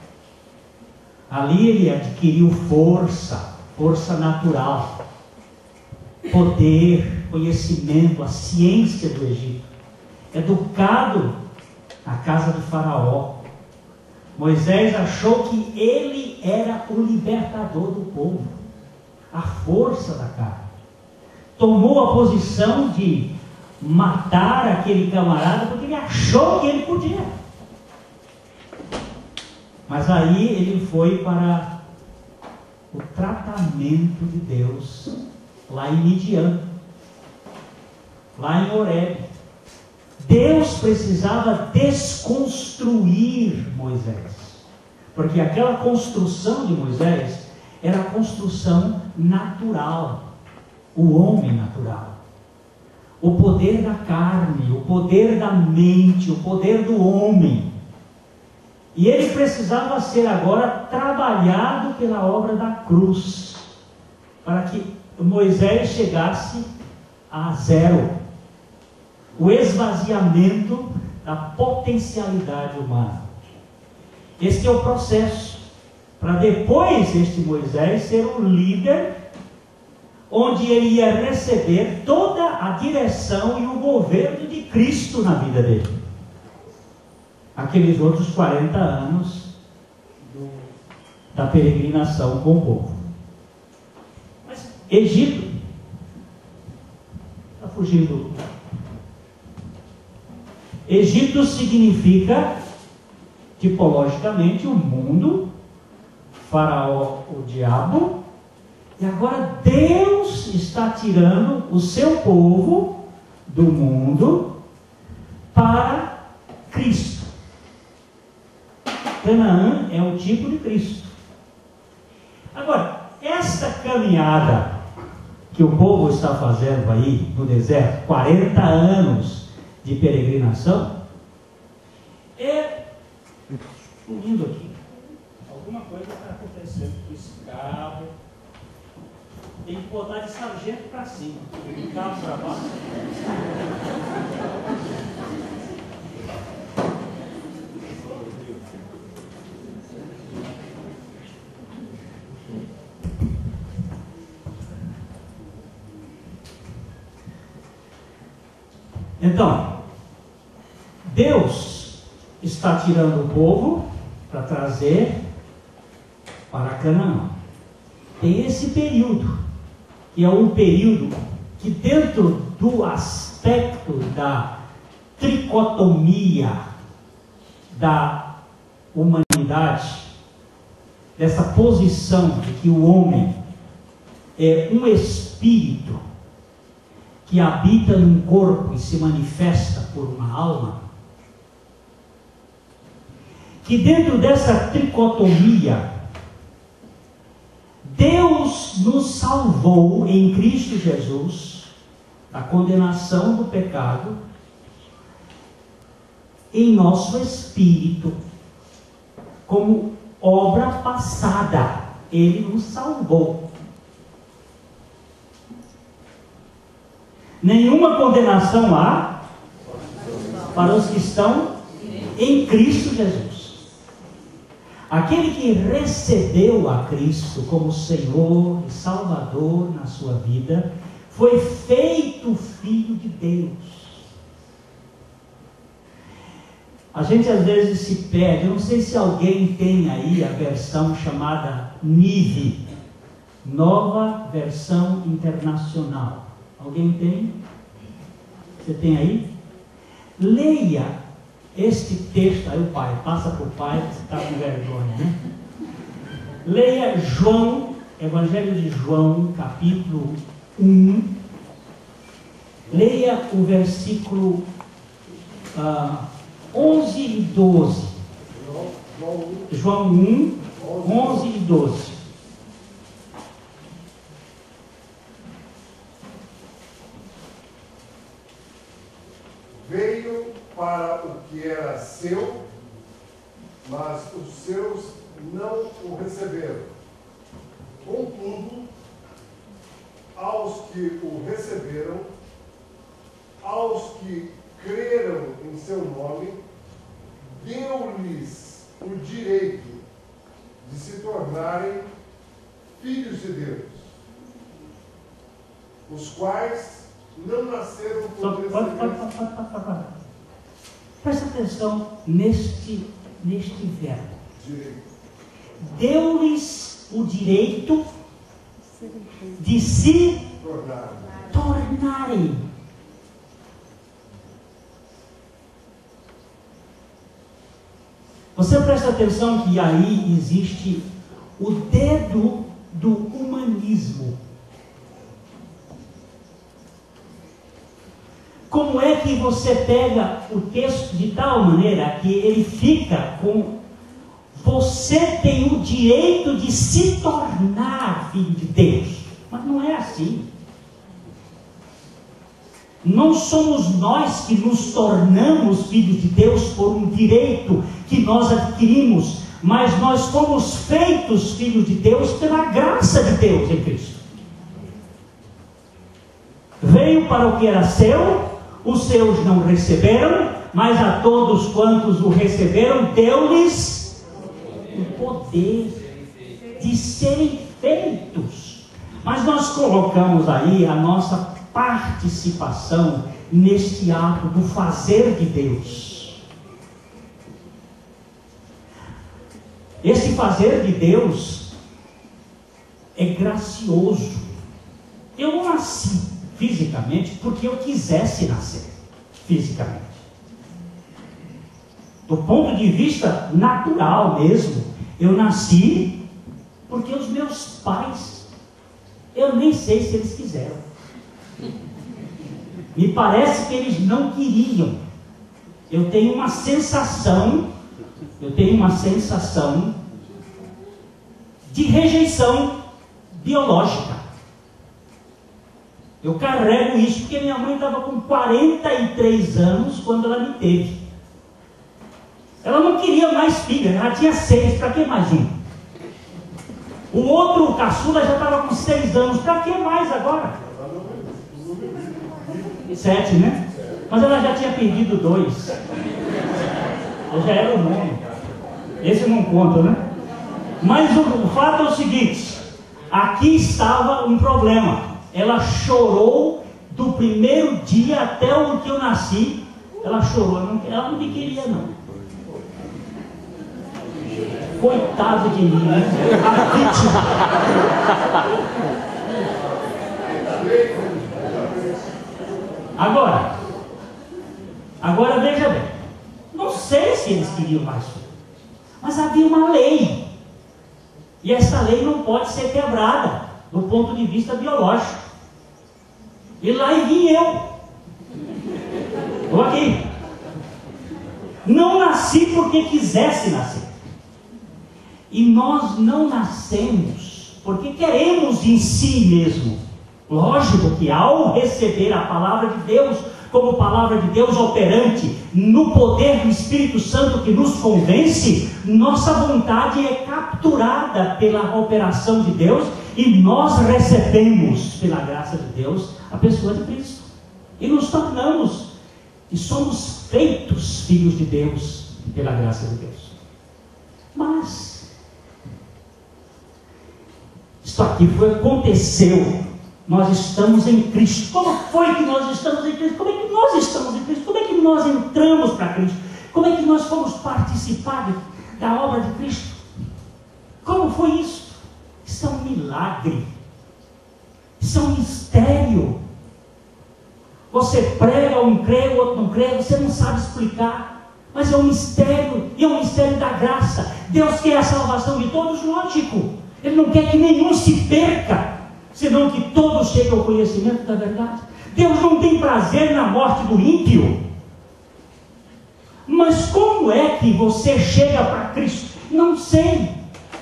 Ali ele adquiriu força, força natural, poder, conhecimento, a ciência do Egito. Educado na casa de Faraó. Moisés achou que ele era o libertador do povo, a força da carne. Tomou a posição de matar aquele camarada porque ele achou que ele podia. Mas aí ele foi para o tratamento de Deus lá em Midian, lá em Horebe. Deus precisava desconstruir Moisés, porque aquela construção de Moisés era a construção natural, o homem natural, o poder da carne, o poder da mente, o poder do homem. E ele precisava ser agora trabalhado pela obra da cruz, para que Moisés chegasse a zero. O esvaziamento da potencialidade humana. Este é o processo, para depois este Moisés ser um líder, onde ele ia receber toda a direção e o governo de Cristo na vida dele. Aqueles outros quarenta anos da peregrinação com o povo. Mas Egito está fugindo do lugar. Egito significa, tipologicamente, o mundo, Faraó, o diabo, e agora Deus está tirando o seu povo do mundo para Cristo. Canaã é o tipo de Cristo. Agora, esta caminhada que o povo está fazendo aí no deserto, quarenta anos de peregrinação, é subindo aqui. Alguma coisa está acontecendo com esse carro. Tem que botar de sargento para cima, de carro para baixo. Então, Deus está tirando o povo para trazer para Canaã. Tem esse período, que é um período que, dentro do aspecto da tricotomia da humanidade, dessa posição de que o homem é um espírito que habita num corpo e se manifesta por uma alma, que dentro dessa tricotomia, Deus nos salvou em Cristo Jesus da condenação do pecado em nosso espírito, como obra passada. Ele nos salvou. Nenhuma condenação há para os que estão em Cristo Jesus. Aquele que recebeu a Cristo como Senhor e Salvador na sua vida, foi feito filho de Deus. A gente às vezes se perde, eu não sei se alguém tem aí a versão chamada N I V, Nova Versão Internacional. Alguém tem? Você tem aí? Leia este texto, aí o pai, passa para o pai, que você está com vergonha, né? Leia João, Evangelho de João, capítulo um. Leia o versículo ah, onze e doze. João um, onze e doze. Veio para o que era seu, mas os seus não o receberam. Contudo, aos que o receberam, aos que creram em seu nome, deu-lhes o direito de se tornarem filhos de Deus, os quais não nasceram por descendência. Presta atenção neste, neste verbo. Direito. Deu-lhes o direito de se Tornarem. tornarem. Você presta atenção que aí existe o dedo do humanismo. Como é que você pega o texto de tal maneira que ele fica com você tem o direito de se tornar filho de Deus? Mas não é assim. Não somos nós que nos tornamos filhos de Deus por um direito que nós adquirimos, mas nós fomos feitos filhos de Deus pela graça de Deus em Cristo. Veio para o que era seu, os seus não receberam, mas a todos quantos o receberam, deu-lhes o poder de serem feitos. Mas nós colocamos aí a nossa participação neste ato do fazer de Deus. Esse fazer de Deus é gracioso. Eu não nasci fisicamente porque eu quisesse nascer fisicamente. Do ponto de vista natural mesmo, eu nasci porque os meus pais, eu nem sei se eles quiseram. Me parece que eles não queriam. Eu tenho uma sensação, eu tenho uma sensação de rejeição biológica. Eu carrego isso porque minha mãe estava com quarenta e três anos quando ela me teve. Ela não queria mais filha, ela tinha seis, para que mais um? O outro, o caçula, já estava com seis anos, para que mais agora? Sete, né? Mas ela já tinha perdido dois. Eu já era o nome. Esse eu não conto, né? Mas o, o fato é o seguinte: aqui estava um problema. Ela chorou do primeiro dia até o que eu nasci. Ela chorou, não, ela não me queria, não. Coitado de mim, né? A vítima. Agora, agora veja bem, não sei se eles queriam mais filhos, mas havia uma lei, e essa lei não pode ser quebrada do ponto de vista biológico. E lá e vim eu, estou aqui, não nasci porque quisesse nascer, e nós não nascemos porque queremos em si mesmo. Lógico que ao receber a palavra de Deus, como palavra de Deus operante, no poder do Espírito Santo que nos convence, nossa vontade é capturada pela operação de Deus e nós recebemos, pela graça de Deus, a pessoa de Cristo. E nos tornamos, e somos feitos filhos de Deus, pela graça de Deus. Mas, isso aqui foi, aconteceu. Nós estamos em Cristo. Como foi que nós estamos em Cristo? Como é que nós estamos em Cristo? Como é que nós entramos para Cristo? Como é que nós fomos participar da obra de Cristo? Como foi isso? Isso é um milagre. Isso é um mistério. Você prega, um crê, o outro não crê, você não sabe explicar. Mas é um mistério, e é um mistério da graça. Deus quer a salvação de todos, lógico. Ele não quer que nenhum se perca, senão que todos cheguem ao conhecimento da verdade. Deus não tem prazer na morte do ímpio. Mas como é que você chega para Cristo? Não sei.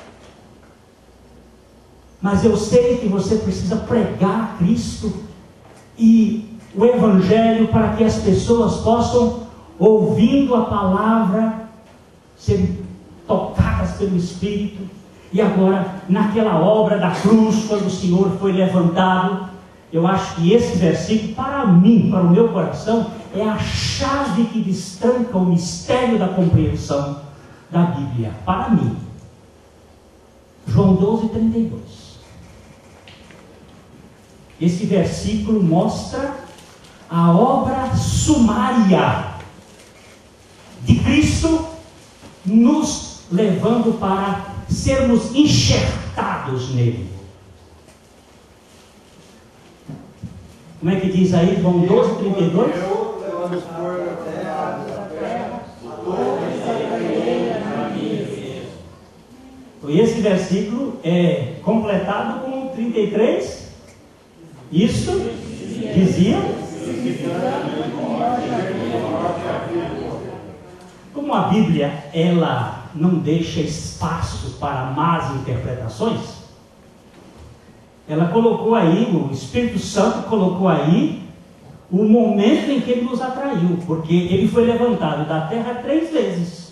Mas eu sei que você precisa pregar Cristo e o Evangelho para que as pessoas possam, ouvindo a palavra, serem tocadas pelo Espírito. E agora, naquela obra da cruz, quando o Senhor foi levantado, eu acho que esse versículo, para mim, para o meu coração, é a chave que destranca o mistério da compreensão da Bíblia. Para mim. João doze, trinta e dois. Esse versículo mostra a obra sumária de Cristo, nos levando para sermos enxertados nele. Como é que diz aí, João doze, trinta e dois? E esse versículo é completado com trinta e três. Isso dizia. Como a Bíblia, ela não deixa espaço para más interpretações, ela colocou aí, o Espírito Santo colocou aí o momento em que ele nos atraiu, porque ele foi levantado da terra três vezes.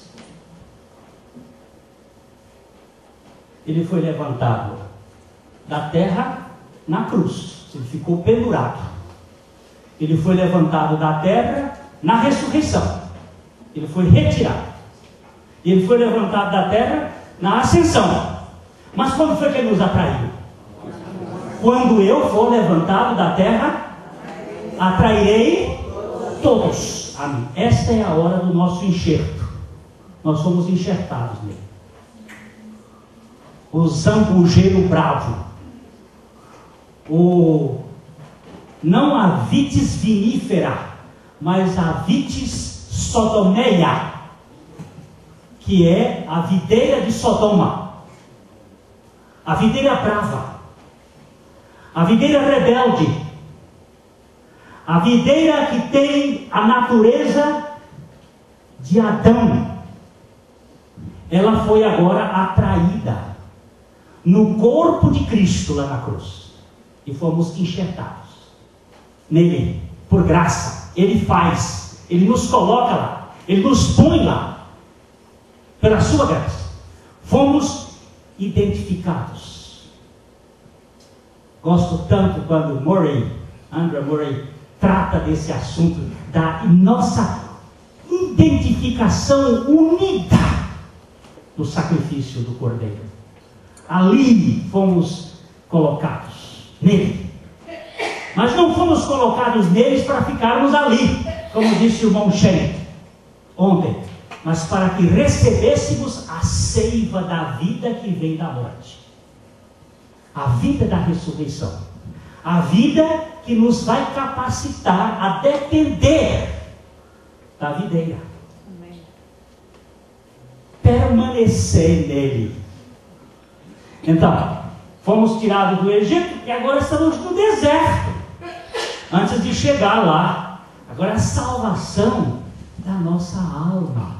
Ele foi levantado da terra na cruz, ele ficou pendurado. Ele foi levantado da terra na ressurreição, ele foi retirado. Ele foi levantado da terra na ascensão. Mas quando foi que ele nos atraiu? Quando eu for levantado da terra, atrairei todos a mim. Esta é a hora do nosso enxerto. Nós somos enxertados nele. O zambujeiro bravo, o não a vitis vinífera, mas a vitis sodomeia, que é a videira de Sodoma, a videira brava, a videira rebelde, a videira que tem a natureza de Adão. Ela foi agora atraída no corpo de Cristo lá na cruz, e fomos enxertados nele, por graça. Ele faz, ele nos coloca lá, ele nos põe lá, pela sua graça. Fomos identificados. Gosto tanto quando Murray, Andrew Murray, trata desse assunto da nossa identificação unida no sacrifício do Cordeiro. Ali fomos colocados, nele. Mas não fomos colocados neles para ficarmos ali, como disse o irmão Shane ontem, mas para que recebêssemos a seiva da vida que vem da morte, a vida da ressurreição, a vida que nos vai capacitar a depender da videira, amém, permanecer nele. Então, fomos tirados do Egito e agora estamos no deserto, antes de chegar lá. Agora a salvação da nossa alma,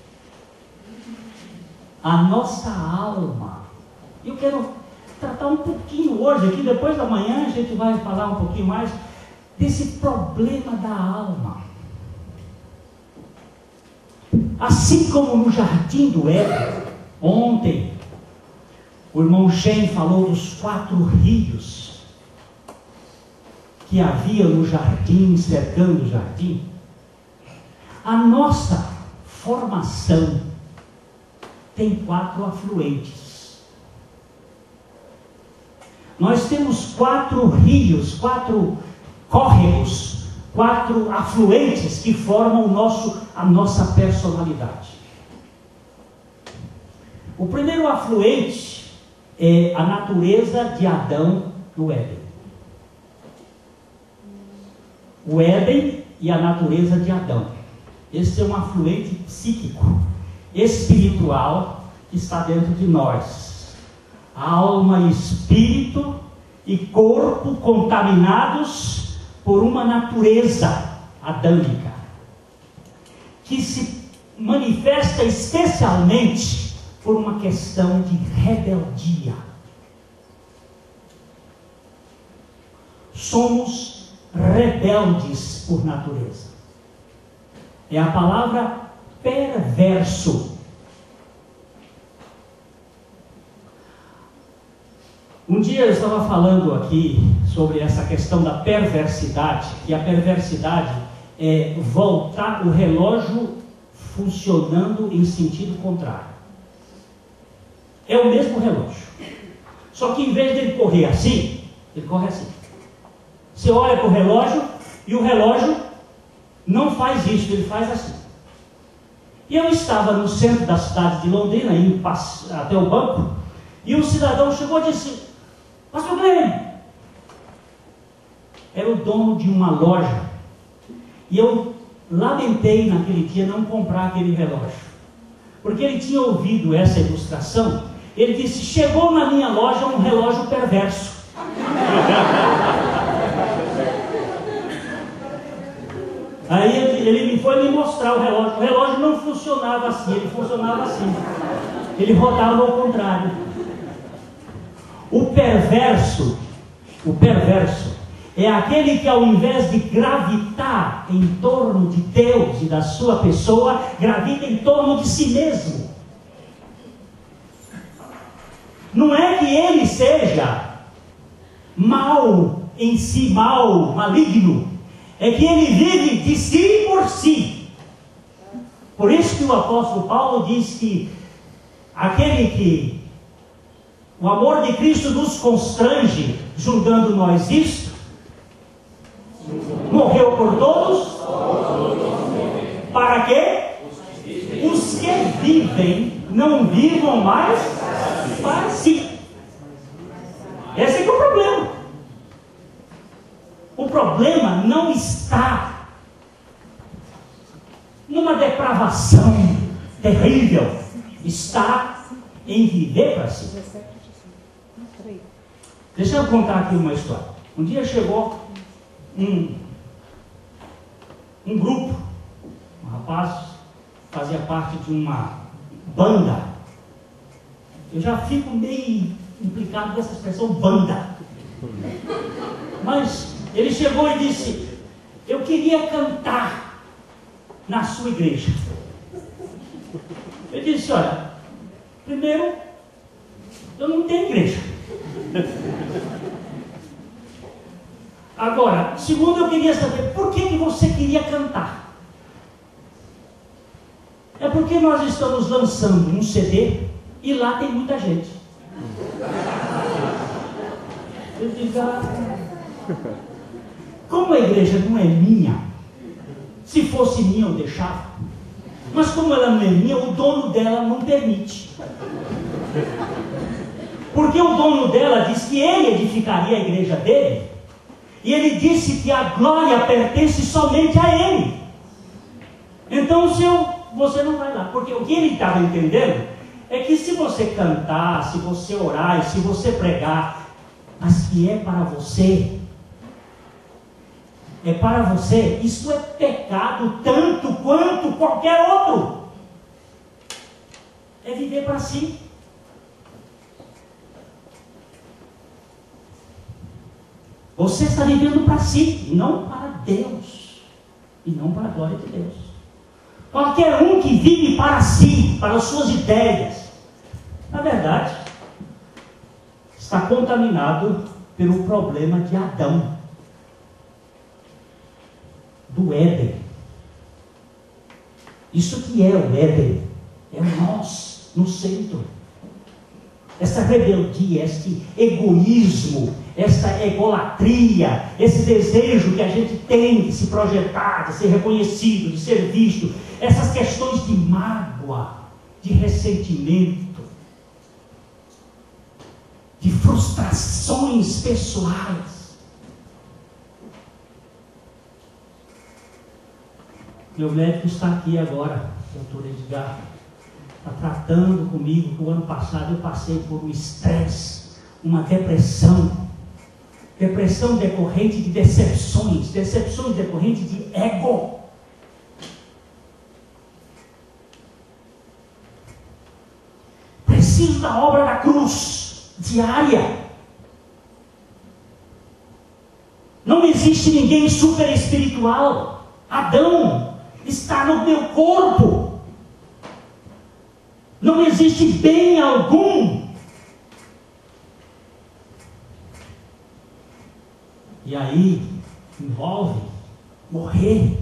a nossa alma. Eu quero tratar um pouquinho hoje aqui, depois da manhã a gente vai falar um pouquinho mais desse problema da alma. Assim como no jardim do Éden, ontem, o irmão Shen falou dos quatro rios que havia no jardim, cercando o jardim. A nossa formação tem quatro afluentes. Nós temos quatro rios, quatro córregos, quatro afluentes que formam o nosso, a nossa personalidade. O primeiro afluente é a natureza de Adão no Éden. O Éden e a natureza de Adão. Esse é um afluente psíquico, espiritual, que está dentro de nós. Alma, espírito e corpo contaminados por uma natureza adâmica, que se manifesta especialmente por uma questão de rebeldia. Somos rebeldes por natureza. É a palavra perverso. Um dia eu estava falando aqui sobre essa questão da perversidade, que a perversidade é voltar o relógio funcionando em sentido contrário. É o mesmo relógio. Só que em vez dele correr assim, ele corre assim. Você olha para o relógio e o relógio não faz isso, ele faz assim. E eu estava no centro da cidade de Londrina, indo até o banco, e um cidadão chegou e disse: Pastor Glenn, era o dono de uma loja, e eu lamentei naquele dia não comprar aquele relógio, porque ele tinha ouvido essa ilustração. Ele disse: chegou na minha loja um relógio perverso. Aí ele, ele me foi me mostrar o relógio. O relógio não funcionava assim, ele funcionava assim. Ele rodava ao contrário. O perverso, o perverso é aquele que, ao invés de gravitar em torno de Deus e da sua pessoa, gravita em torno de si mesmo. Não é que ele seja mal em si, mal, maligno. É que ele vive de si por si. Por isso que o apóstolo Paulo diz que aquele que o amor de Cristo nos constrange, julgando nós isto, morreu por todos, para que os que vivem não vivam mais para si. Esse é que é o problema. O problema não está numa depravação terrível, está em viver para si. Deixa eu contar aqui uma história. Um dia chegou um, um grupo, um rapaz fazia parte de uma banda. Eu já fico meio implicado com essa expressão banda. Mas ele chegou e disse: eu queria cantar na sua igreja. Eu disse: olha, primeiro, eu não tenho igreja. Agora, segundo, eu queria saber por que, que você queria cantar. É porque nós estamos lançando um C D e lá tem muita gente. Eu digo: ah, como a igreja não é minha, se fosse minha eu deixava, mas como ela não é minha, o dono dela não permite. Porque o dono dela disse que ele edificaria a igreja dele, e ele disse que a glória pertence somente a ele. Então se eu, você não vai lá, porque o que ele estava entendendo é que se você cantar, se você orar, e se você pregar, mas que é para você, é para você, isso é pecado tanto quanto qualquer outro. É viver para si. Você está vivendo para si, e não para Deus, e não para a glória de Deus. Qualquer um que vive para si, para as suas ideias, na verdade, está contaminado pelo problema de Adão, do Éden. Isso que é o Éden, é o nós no centro. Essa rebeldia, este egoísmo, essa egolatria, esse desejo que a gente tem de se projetar, de ser reconhecido, de ser visto, essas questões de mágoa, de ressentimento, de frustrações pessoais. Meu médico está aqui agora, doutor Edgar. Está tratando comigo, que o ano passado eu passei por um estresse, uma depressão, depressão decorrente de decepções, decepções decorrentes de ego. Preciso da obra da cruz, diária. Não existe ninguém super espiritual. Adão está no meu corpo. Não existe bem algum. E aí envolve morrer.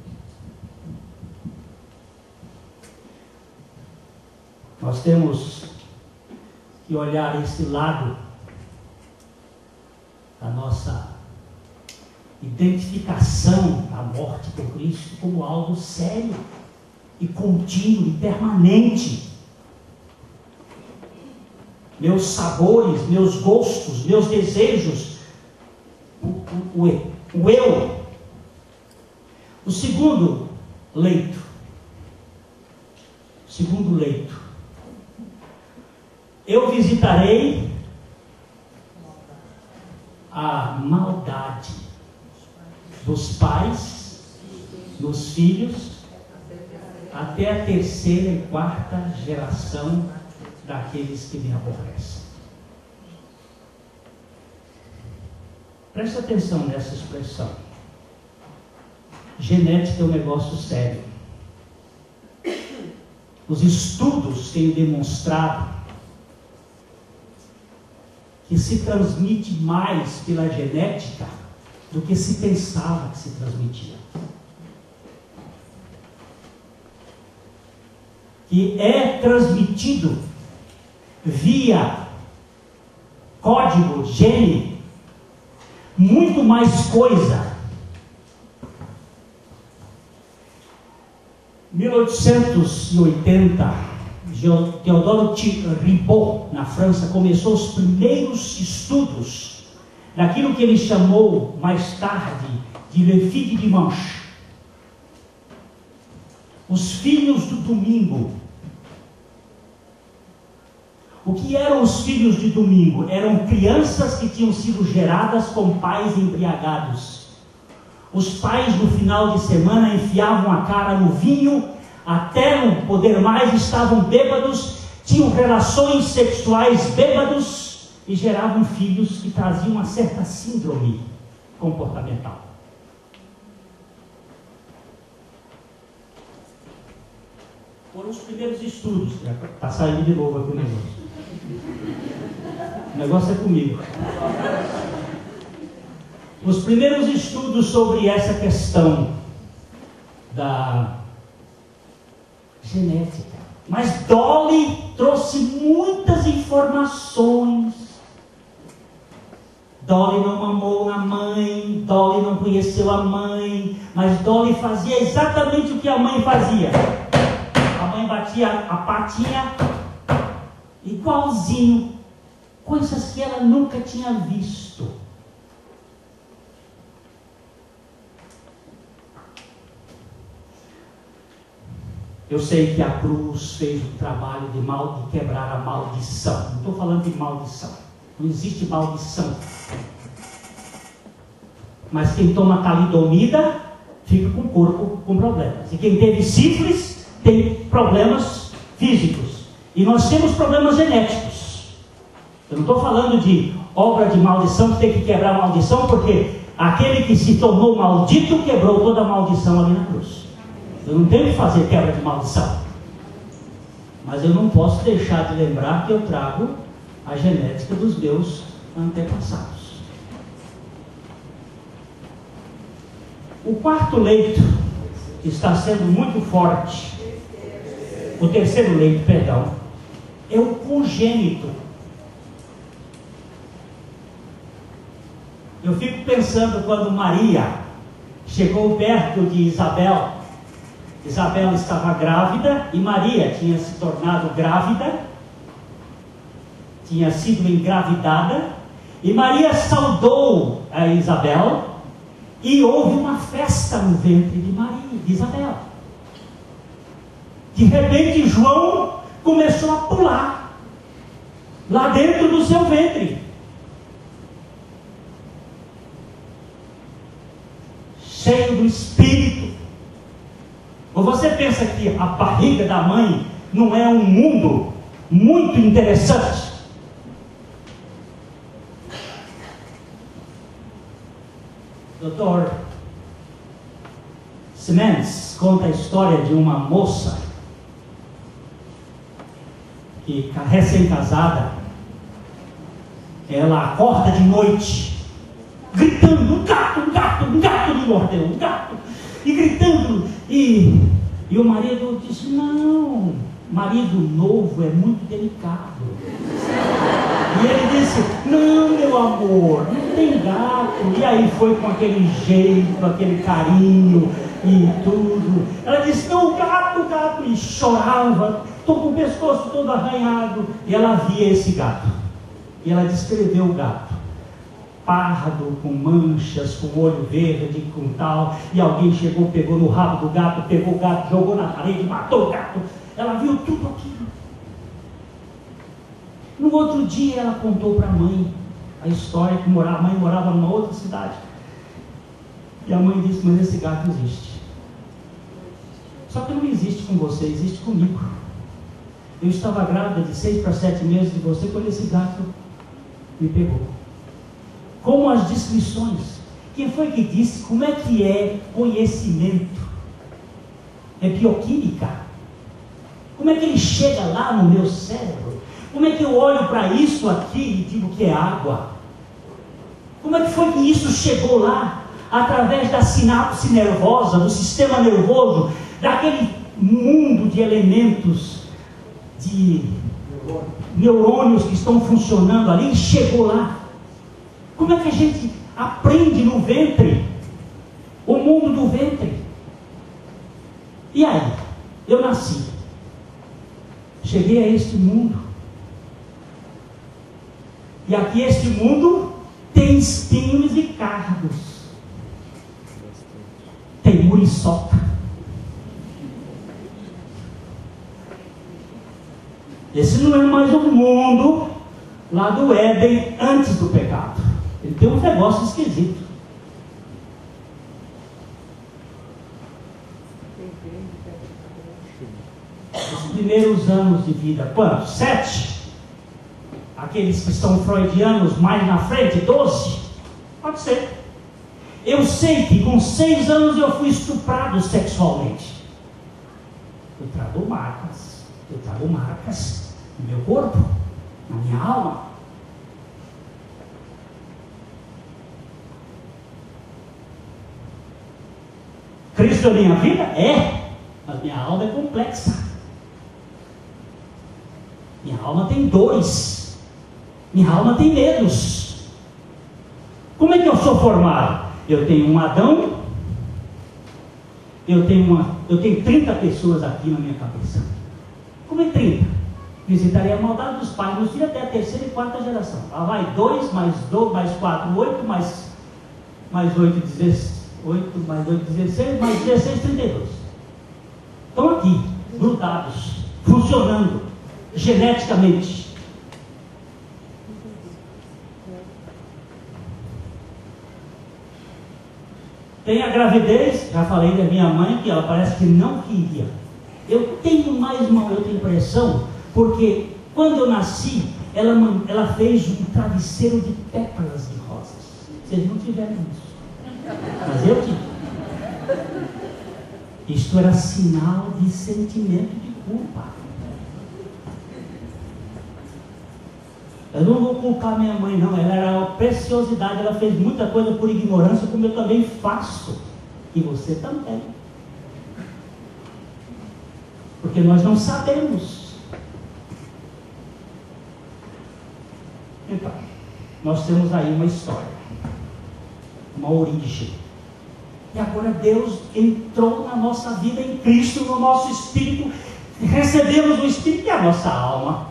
Nós temos que olhar esse lado da nossa identificação da morte por Cristo como algo sério e contínuo e permanente. Meus sabores, meus gostos, meus desejos, o, o, o, o eu. O segundo leito, o segundo leito, eu visitarei a maldade dos pais, dos filhos, até a terceira e quarta geração daqueles que me aborrecem. Preste atenção nessa expressão. Genética é um negócio sério. Os estudos têm demonstrado que se transmite mais pela genética do que se pensava que se transmitia. Que é transmitido via código, gene, muito mais coisa. mil oitocentos e oitenta, Teodoro Ribot, na França, começou os primeiros estudos daquilo que ele chamou mais tarde de Le Fils du Dimanche, os filhos do domingo. O que eram os filhos de domingo? Eram crianças que tinham sido geradas com pais embriagados. Os pais, no final de semana, enfiavam a cara no vinho, até não poder mais, estavam bêbados, tinham relações sexuais bêbados e geravam filhos que traziam uma certa síndrome comportamental. Foram os primeiros estudos. Está saindo de novo aqui o negócio. O negócio é comigo. Os primeiros estudos sobre essa questão da genética. Mas Dolly trouxe muitas informações. Dolly não mamou na mãe, Dolly não conheceu a mãe, mas Dolly fazia exatamente o que a mãe fazia. A mãe batia a patinha igualzinho, coisas que ela nunca tinha visto. Eu sei que a cruz fez o trabalho de, mal, de quebrar a maldição. Não estou falando de maldição. Não existe maldição. Mas quem toma talidomida fica com o corpo com problemas. E quem teve sífilis tem problemas físicos. E nós temos problemas genéticos. Eu não estou falando de obra de maldição que tem que quebrar a maldição, porque aquele que se tornou maldito quebrou toda a maldição ali na cruz. Eu não tenho que fazer quebra de maldição, mas eu não posso deixar de lembrar que eu trago a genética dos meus antepassados. O quarto leito está sendo muito forte. O terceiro leito, perdão, é o congênito. Eu fico pensando quando Maria chegou perto de Isabel. Isabel estava grávida e Maria tinha se tornado grávida, tinha sido engravidada, e Maria saudou a Isabel e houve uma festa no ventre de Maria, de Isabel. De repente João começou a pular lá dentro do seu ventre, cheio do Espírito. Ou você pensa que a barriga da mãe não é um mundo muito interessante? doutor Simmons conta a história de uma moça que, recém-casada, ela acorda de noite gritando: um gato, um gato, um gato me mordeu, um gato, e gritando, e, e o marido disse: não, marido novo é muito delicado. E ele disse: não, meu amor, não tem gato. E aí foi com aquele jeito, aquele carinho e tudo. Ela disse: não, gato, gato. E chorava, estou com o pescoço todo arranhado. E ela via esse gato. E ela descreveu o gato: pardo, com manchas, com olho verde, com tal. E alguém chegou, pegou no rabo do gato, pegou o gato, jogou na parede, matou o gato. Ela viu tudo aquilo. No outro dia ela contou para a mãe a história que morava, a mãe morava numa outra cidade. E a mãe disse: mas esse gato existe. Só que não existe com você, existe comigo. Eu estava grávida de seis para sete meses de você quando esse gato me pegou. Como as descrições. Quem foi que disse? Como é que é conhecimento? É bioquímica. Como é que ele chega lá no meu cérebro? Como é que eu olho para isso aqui e digo que é água? Como é que foi que isso chegou lá? Através da sinapse nervosa, do sistema nervoso, daquele mundo de elementos, de neurônios que estão funcionando ali, chegou lá. Como é que a gente aprende no ventre? O mundo do ventre. E aí? Eu nasci. Cheguei a este mundo. E aqui este mundo tem espinhos e cardos. Tem muriçoca. Esse não é mais o mundo lá do Éden antes do pecado. Ele tem um negócio esquisito. Os primeiros anos de vida, quantos? Sete? Aqueles que são freudianos mais na frente, doze? Pode ser. Eu sei que com seis anos eu fui estuprado sexualmente. Eu trago marcas. Eu trago marcas no meu corpo, na minha alma. Cristo é minha vida? É. Mas minha alma é complexa. Minha alma tem dores. Minha alma tem medos. Como é que eu sou formado? Eu tenho um Adão. Eu tenho, uma, eu tenho trinta pessoas aqui na minha cabeça. Como é trinta? Visitaria a maldade dos pais, meus filhos até a terceira e quarta geração. Lá vai dois, mais dois, mais quatro, oito, mais, mais oito, dezesseis, oito, mais oito, dezesseis, mais dezesseis, trinta e dois. Estão aqui, grudados, funcionando, geneticamente. Tem a gravidez, já falei da minha mãe, que ela parece que não queria. Eu tenho mais uma outra impressão, porque quando eu nasci, ela, man- ela fez um travesseiro de pétalas de rosas. Vocês não tiveram isso, mas eu tive. Isto era sinal de sentimento de culpa. Eu não vou culpar minha mãe, não. Ela era uma preciosidade, ela fez muita coisa por ignorância, como eu também faço. E você também. Porque nós não sabemos. Então, nós temos aí uma história, uma origem. E agora Deus entrou na nossa vida em Cristo, no nosso espírito. Recebemos o Espírito e a nossa alma.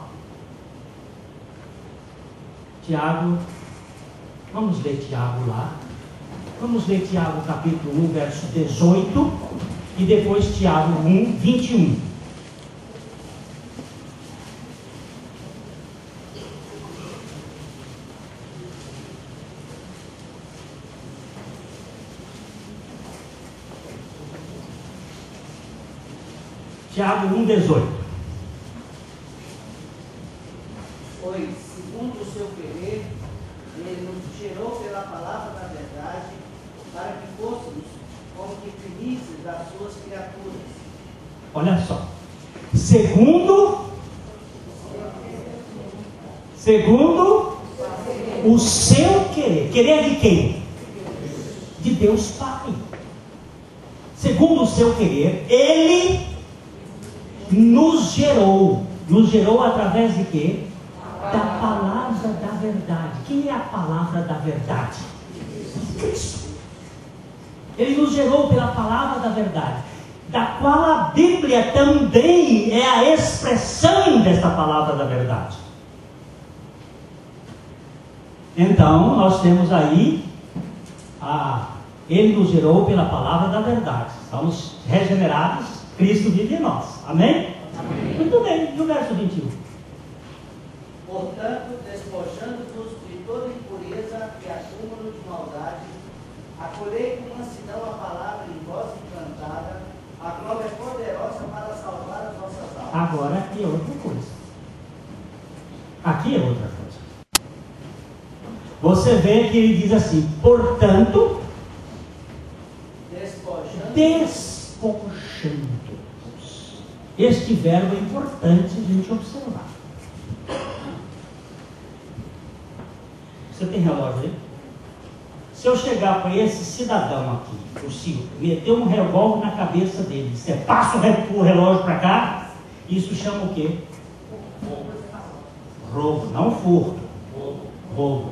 Tiago, vamos ler Tiago lá. Vamos ler Tiago capítulo um, verso dezoito. E depois Tiago um, vinte e um. Tiago um, dezoito. Pois, segundo o seu querer, ele nos gerou pela palavra da verdade, para que fôssemos como que felizes das suas criaturas. Olha só. Segundo, segundo o seu querer. Querer de quem? De Deus Pai. Segundo o seu querer, Ele nos gerou. Nos gerou através de quê? Da palavra da verdade. Quem é a palavra da verdade? Cristo. Ele nos gerou pela palavra da verdade, da qual a Bíblia também é a expressão desta palavra da verdade. Então, nós temos aí a, Ele nos gerou pela palavra da verdade. Estamos regenerados, Cristo vive em nós. Amém? Amém. Muito bem. E o verso vinte e um? Portanto, despojando-vos de toda impureza e acúmulo de maldade, acolhei com mansidão a palavra em voz encantada, a qual é poderosa para salvar as vossas almas. Agora aqui é outra coisa. Aqui é outra coisa. Você vê que ele diz assim, portanto, Despojando. despojando. Este verbo é importante a gente observar. Você tem relógio aí? Se eu chegar para esse cidadão aqui, o Silvio, meter um revólver na cabeça dele, você passa o relógio para cá, isso chama o quê? Roubo, não furto. Roubo.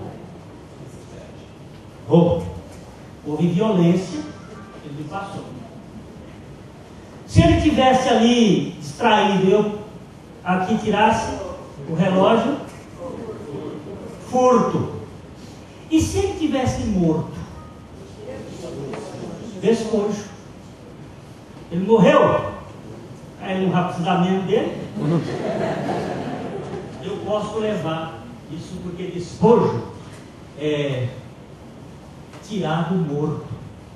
Roubo. Houve violência, ele me passou. Se ele tivesse ali distraído, eu aqui tirasse o relógio, furto. E se ele tivesse morto? Despojo. Ele morreu? Aí ele não vai precisar mesmo dele? Eu posso levar isso porque despojo é tirar do morto.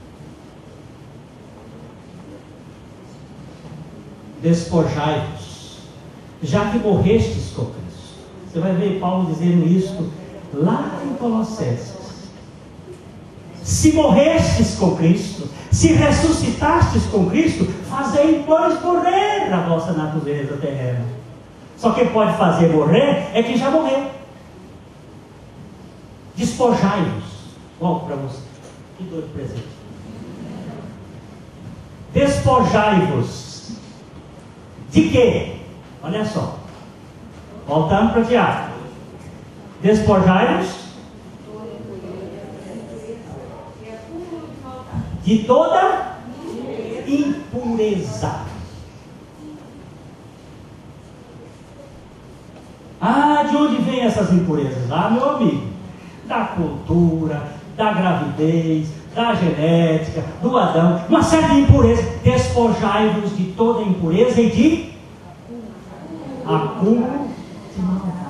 Despojai-vos, já que morrestes com Cristo. Você vai ver Paulo dizendo isso lá em Colossenses. Se morrestes com Cristo, se ressuscitastes com Cristo, fazei, pois, morrer a vossa natureza terrena. Só quem pode fazer morrer é quem já morreu. Despojai-vos. Volto para você. Que dor de presente. Despojai-vos. De quê? Olha só. Voltando para Tiago. Despojai-vos de toda impureza. Ah, de onde vêm essas impurezas? Ah, meu amigo, da cultura, da gravidez, da genética, do Adão, uma série de impurezas. Despojai-vos de toda impureza e de acúmulo de maldade.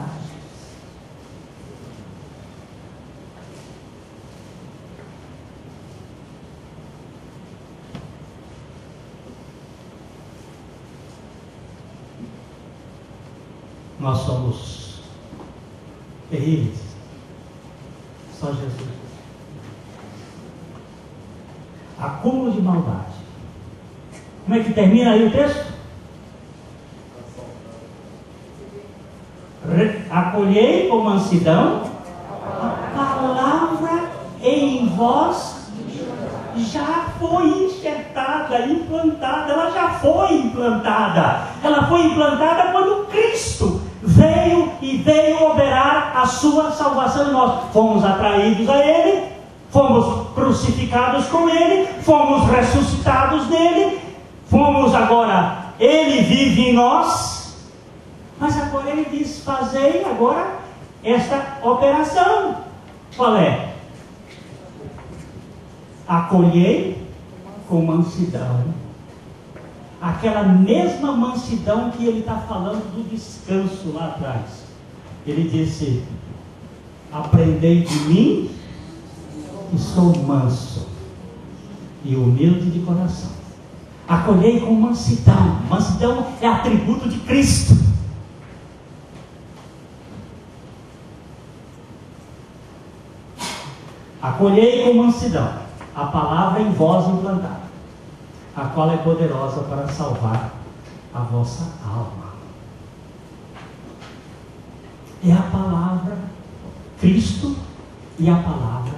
Nós somos terríveis. Só Jesus. Acúmulo de maldade. Como é que termina aí o texto? Re- acolhei com mansidão a palavra em vós já foi enxertada, implantada. Ela já foi implantada. Ela foi implantada quando Cristo veio e veio operar a sua salvação. Nós fomos atraídos a Ele, fomos crucificados com Ele, fomos ressuscitados nele, fomos agora, Ele vive em nós. Mas agora Ele diz: fazei agora esta operação. Qual é? Acolhei com mansidão. Aquela mesma mansidão que ele está falando do descanso lá atrás. Ele disse: aprendei de mim, que sou manso e humilde de coração. Acolhei com mansidão. Mansidão é atributo de Cristo. Acolhei com mansidão a palavra em vós implantada, a qual é poderosa para salvar a vossa alma. É a palavra, Cristo e a palavra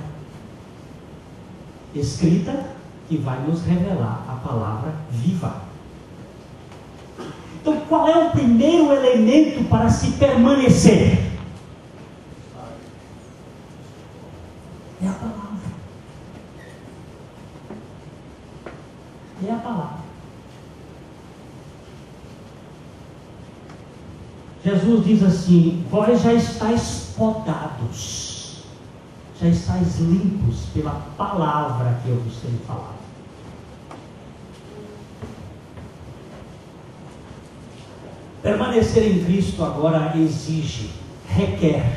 escrita, que vai nos revelar a palavra viva. Então, qual é o primeiro elemento para se permanecer? É a palavra. É a palavra. Jesus diz assim: vós já estáis podados, já estáis limpos pela palavra que eu vos tenho falado. Permanecer em Cristo agora exige, requer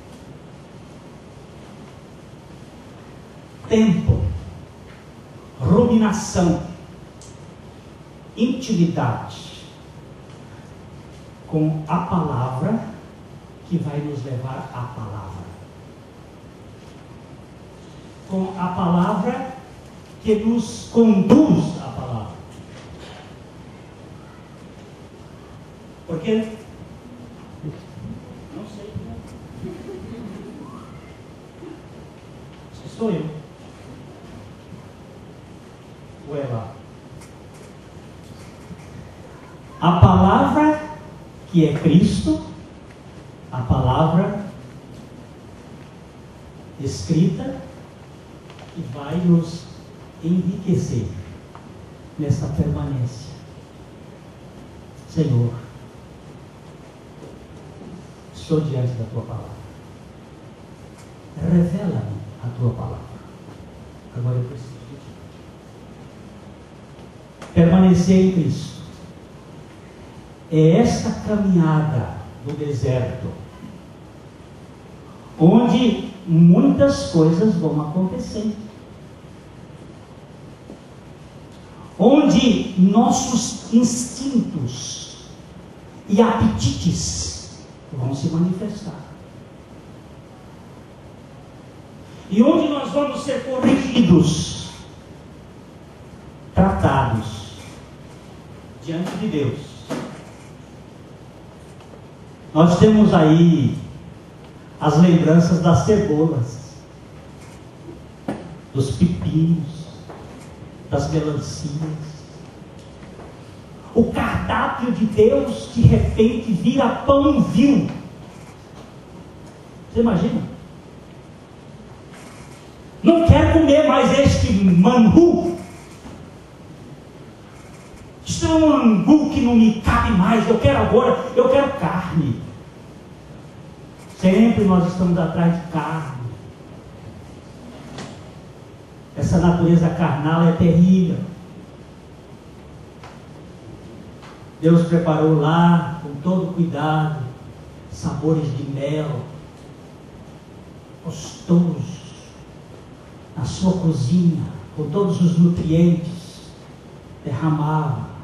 tempo, ruminação, intimidade com a palavra, que vai nos levar à palavra, com a palavra que nos conduz à palavra. Porque não sei, sou eu. Ou é lá? A palavra que é Cristo, a palavra escrita, que vai nos enriquecer nessa permanência. Senhor, estou diante da tua palavra. Revela-me a tua palavra. Agora eu preciso de ti. Permanecer em Cristo é esta caminhada do deserto, onde muitas coisas vão acontecer, onde nossos instintos e apetites vão se manifestar, e onde nós vamos ser corrigidos, tratados diante de Deus. Nós temos aí as lembranças das cebolas, dos pepinos, das melancias. O cardápio de Deus de repente vira pão vil. Você imagina? Não quero comer mais este mangu. Isso é um angu que não me cabe mais. Eu quero agora, eu quero carne. Sempre nós estamos atrás de carne. Essa natureza carnal é terrível. Deus preparou lá, com todo cuidado, sabores de mel, gostosos, na sua cozinha, com todos os nutrientes, derramava.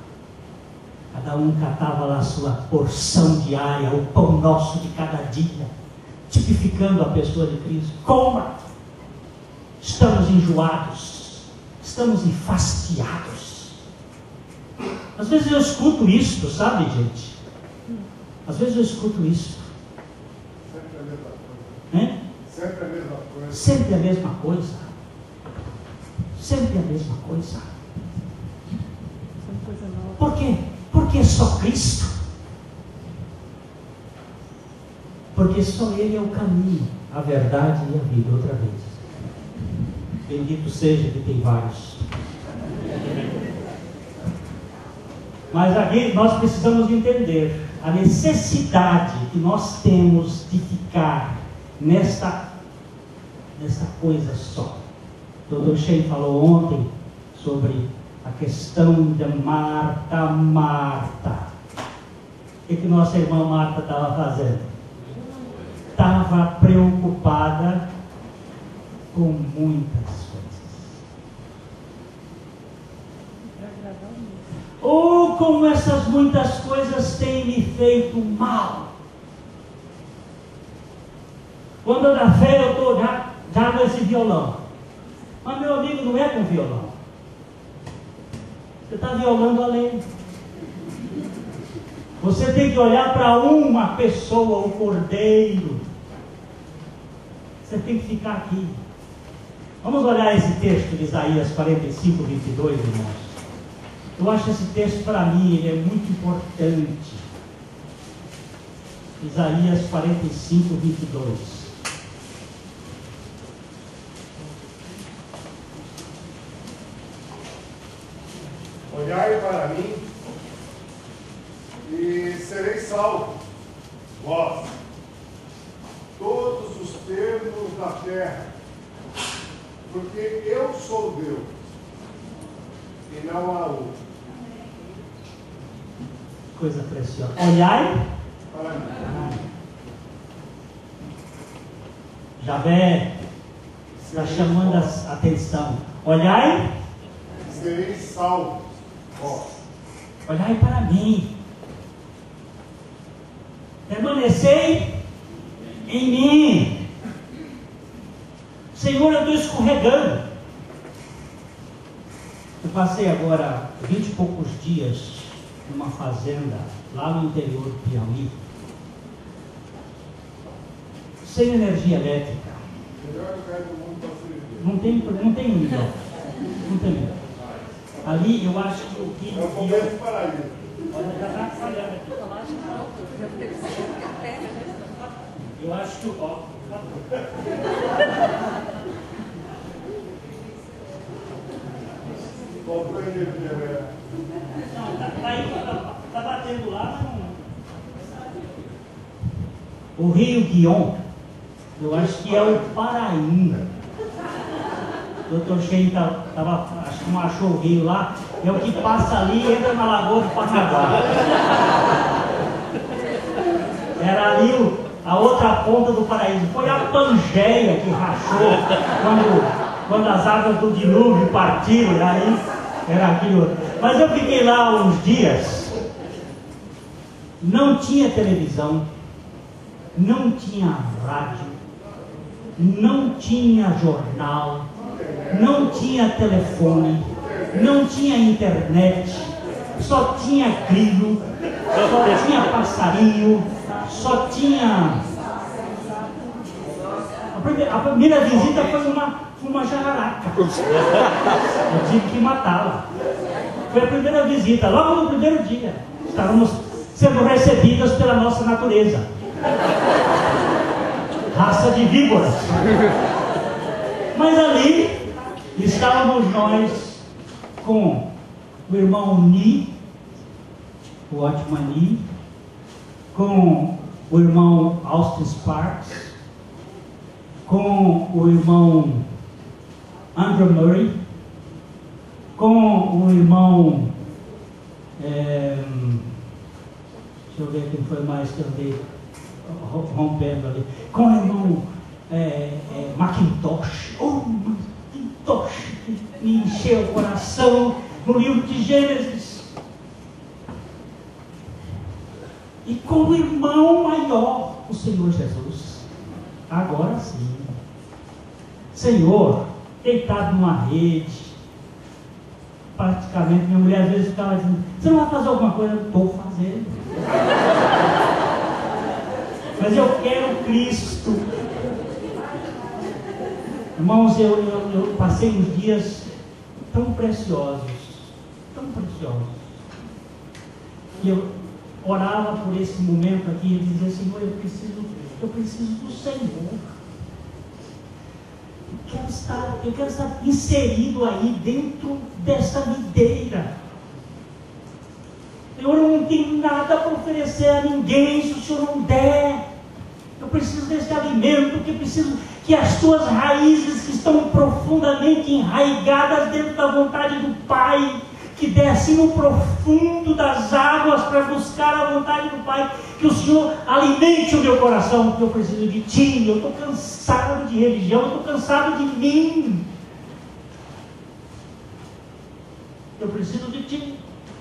Cada um catava lá a sua porção diária, o pão nosso de cada dia. tipificando a pessoa de Cristo. Coma! Estamos enjoados, estamos enfastiados. Às vezes eu escuto isso, sabe, gente? Às vezes eu escuto isso. Sempre a mesma coisa. Hein? Sempre a mesma coisa. Sempre a mesma coisa. Sempre a mesma coisa. Por quê? Porque só Cristo. Porque só Ele é o caminho, a verdade e a vida. Outra vez. Bendito seja que tem vários. Mas aqui nós precisamos entender a necessidade que nós temos de ficar nesta, nesta coisa só. O doutor Shea falou ontem sobre a questão de Marta, Marta. O que, que nossa irmã Marta estava fazendo? Estava preocupada com muitas coisas. Oh, como essas muitas coisas têm me feito mal. Quando eu na fé eu estou já, já com esse violão. Mas meu amigo, não é com violão. Você está violando a lei. Você tem que olhar para uma pessoa, o Cordeiro. Você tem que ficar aqui. Vamos olhar esse texto de Isaías quarenta e cinco, vinte e dois, irmãos. Eu acho esse texto, para mim, ele é muito importante. Isaías quarenta e cinco, vinte e dois. Olhai para mim e sereis salvos, vós, todos os termos da terra, porque eu sou Deus e não há outro. Coisa preciosa. Olhai Para mim. Javé está chamando a atenção. Olhai, Sereis salvos, vós. olhai para mim. Permanecei em mim. Senhor, eu estou escorregando. Eu passei agora vinte e poucos dias numa fazenda lá no interior do Piauí, sem energia elétrica. Melhor lugar do mundo para se viver. Não tem, não tem nível. Não tem nível. Ali eu acho que o que. É o começo do paraíso. Olha, já está falhando aqui. Eu acho que o. Ó, Faltou energia, né? não, tá, tá, aí, tá, tá batendo lá, mas não. O Rio Guion, eu acho que é o Paraíba. O doutor Shein tá, tava, acho que não achou o rio lá, é o que passa ali e entra na Lagoa do Paranaguá. Era ali o, a outra ponta do paraíso. Foi a Pangeia que rachou quando, quando as águas do dilúvio partiram, e aí era aquilo. Mas eu fiquei lá uns dias, não tinha televisão, não tinha rádio, não tinha jornal, não tinha telefone, não tinha internet, só tinha grilo, só tinha passarinho, só tinha... A primeira, a primeira visita foi uma, uma jararaca. Eu tive que matá-la. Foi a primeira visita, logo no primeiro dia. Estávamos sendo recebidas pela nossa natureza. Raça de víboras. Mas ali estávamos nós com o irmão Ni, o ótimo Ni, com o irmão Austin Sparks, com o irmão Andrew Murray, com o irmão, é, deixa eu ver quem foi mais que eu andei rompendo ali, com o irmão é, é, Macintosh, oh, Macintosh, que me encheu o coração no livro de Gênesis. E com o irmão maior, o Senhor Jesus. Agora sim. Senhor, deitado numa rede, praticamente, minha mulher às vezes ficava dizendo, você não vai fazer alguma coisa? Estou fazendo. Mas eu quero Cristo. Irmãos, eu, eu, eu passei uns dias tão preciosos, tão preciosos. E eu orava por esse momento aqui e dizia, Senhor, eu preciso, eu preciso do Senhor. Eu quero estar, eu quero estar inserido aí dentro dessa videira. Senhor, eu não tenho nada para oferecer a ninguém se o Senhor não der. Eu preciso desse alimento, porque preciso que as tuas raízes que estão profundamente enraigadas dentro da vontade do Pai, que desce no profundo das águas para buscar a vontade do Pai, que o Senhor alimente o meu coração, porque eu preciso de Ti, eu estou cansado de religião, eu estou cansado de mim. Eu preciso de Ti.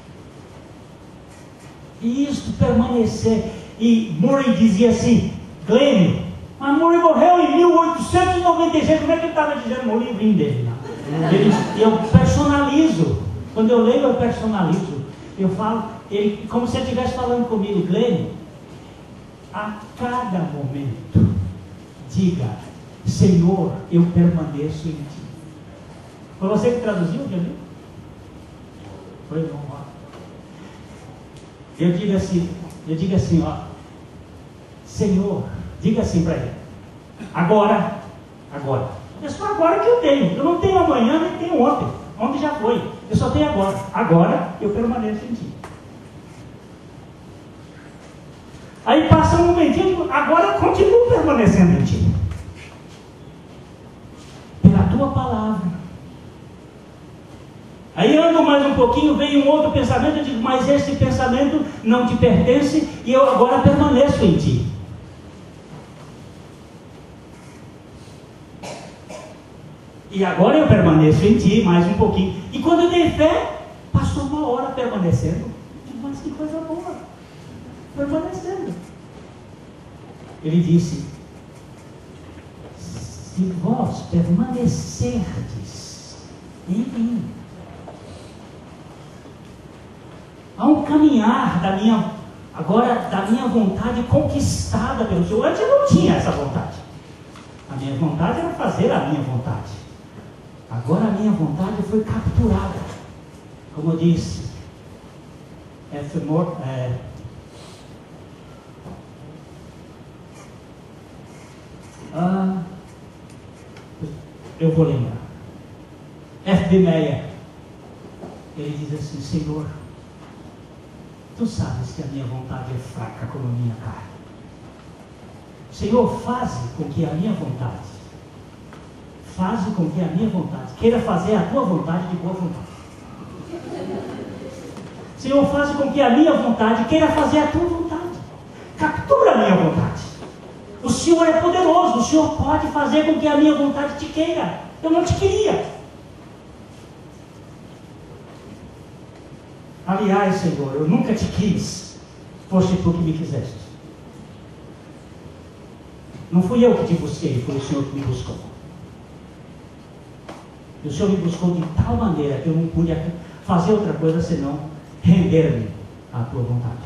E isto permanecer. E Murray dizia assim, Glênio, mas Murray morreu em mil oitocentos e noventa e seis, como é que ele estava dizendo no livrinho dele? Ele, eu personalizo, quando eu leio eu personalizo, eu falo, ele, como se ele estivesse falando comigo, Glênio, a cada momento, diga, Senhor, eu permaneço em Ti. Foi você que traduziu, entendeu? Foi bom, ó. Eu digo assim, eu digo assim, ó, Senhor, diga assim para ele, agora, agora, é só agora que eu tenho, eu não tenho amanhã, nem tenho ontem, ontem já foi, eu só tenho agora, agora eu permaneço em Ti. Aí passa um momentinho, agora eu continuo permanecendo em Ti, pela Tua palavra. Aí ando mais um pouquinho, vem um outro pensamento, eu digo, mas esse pensamento não te pertence e eu agora permaneço em Ti. E agora eu permaneço em Ti mais um pouquinho. E quando eu dei fé, passou uma hora permanecendo. Mas que coisa boa, permanecendo. Ele disse, se vós permanecerdes em mim, há um caminhar da minha, agora, da minha vontade conquistada pelo Senhor. Antes eu não tinha essa vontade. A minha vontade era fazer a minha vontade. Agora a minha vontade foi capturada. Como eu disse, é, é, ah, eu vou lembrar. F B Meyer, ele diz assim, Senhor, Tu sabes que a minha vontade é fraca como a minha carne. Senhor, faze com que a minha vontade, faze com que a minha vontade, queira fazer a Tua vontade de boa vontade. Senhor, faze com que a minha vontade queira fazer a Tua vontade. Captura a minha vontade. O Senhor é poderoso, o Senhor pode fazer com que a minha vontade te queira. Eu não te queria. Aliás, Senhor, eu nunca te quis, foste Tu que me quiseste. Não fui eu que te busquei, foi o Senhor que me buscou. E o Senhor me buscou de tal maneira que eu não pude fazer outra coisa senão render-me à Tua vontade.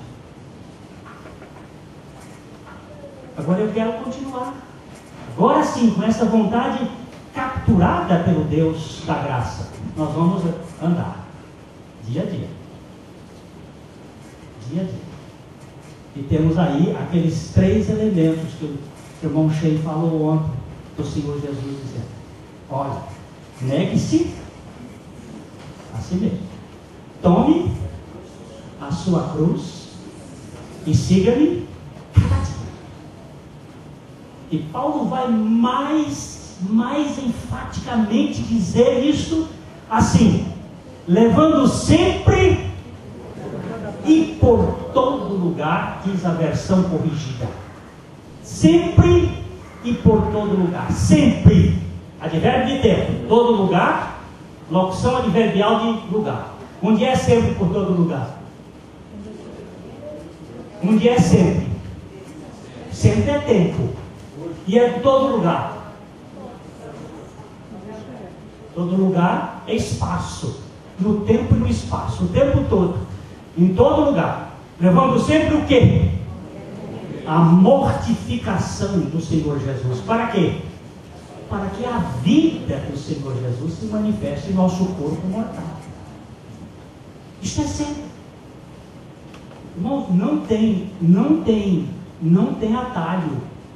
Agora eu quero continuar. Agora sim, com essa vontade capturada pelo Deus da graça, nós vamos andar dia a dia. Dia a dia. E temos aí aqueles três elementos que o irmão Shea falou ontem do Senhor Jesus dizendo, olha, negue-se a si mesmo, tome a sua cruz e siga-me cada dia. E Paulo vai mais, mais enfaticamente dizer isso assim, levando sempre e por todo lugar, diz a versão corrigida, sempre e por todo lugar, sempre, advérbio de tempo, todo lugar, locução adverbial de lugar. Onde é sempre por todo lugar? Onde é sempre? Sempre é tempo. E é em todo lugar. Todo lugar é espaço. No tempo e no espaço. O tempo todo. Em todo lugar. Levando sempre o quê? A mortificação do Senhor Jesus. Para quê? Para que a vida do Senhor Jesus se manifeste em nosso corpo mortal. Isto é sério. Irmãos, não tem, não tem, não tem atalho.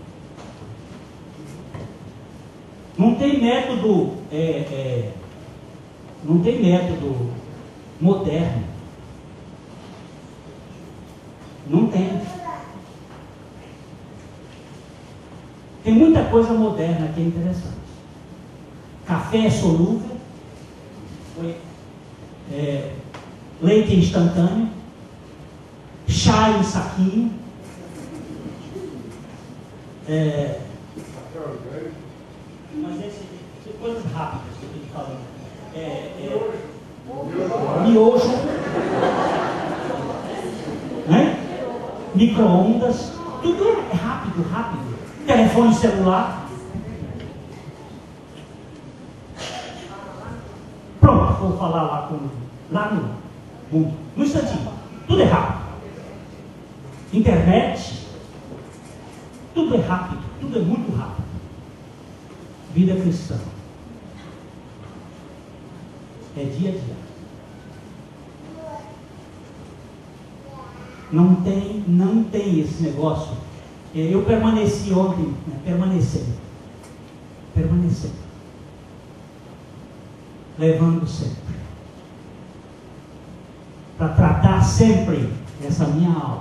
Não tem método, é, é, não tem método moderno. Não tem. Tem muita coisa moderna que é interessante. Café solúvel, é, leite instantâneo, chá em saquinho, é, mas esse, esse coisas rápidas que eu estou te falando. É, é, miojo, né? Micro-ondas, tudo é rápido, rápido. Telefone celular. Pronto, vou falar lá, com, lá no mundo. No instantinho. Tudo é rápido. Internet. Tudo é rápido. Tudo é muito rápido. Vida cristã. É dia a dia. Não tem, não tem esse negócio. Eu permaneci ontem, né, permanecendo, permanecendo, levando sempre, para tratar sempre essa minha alma,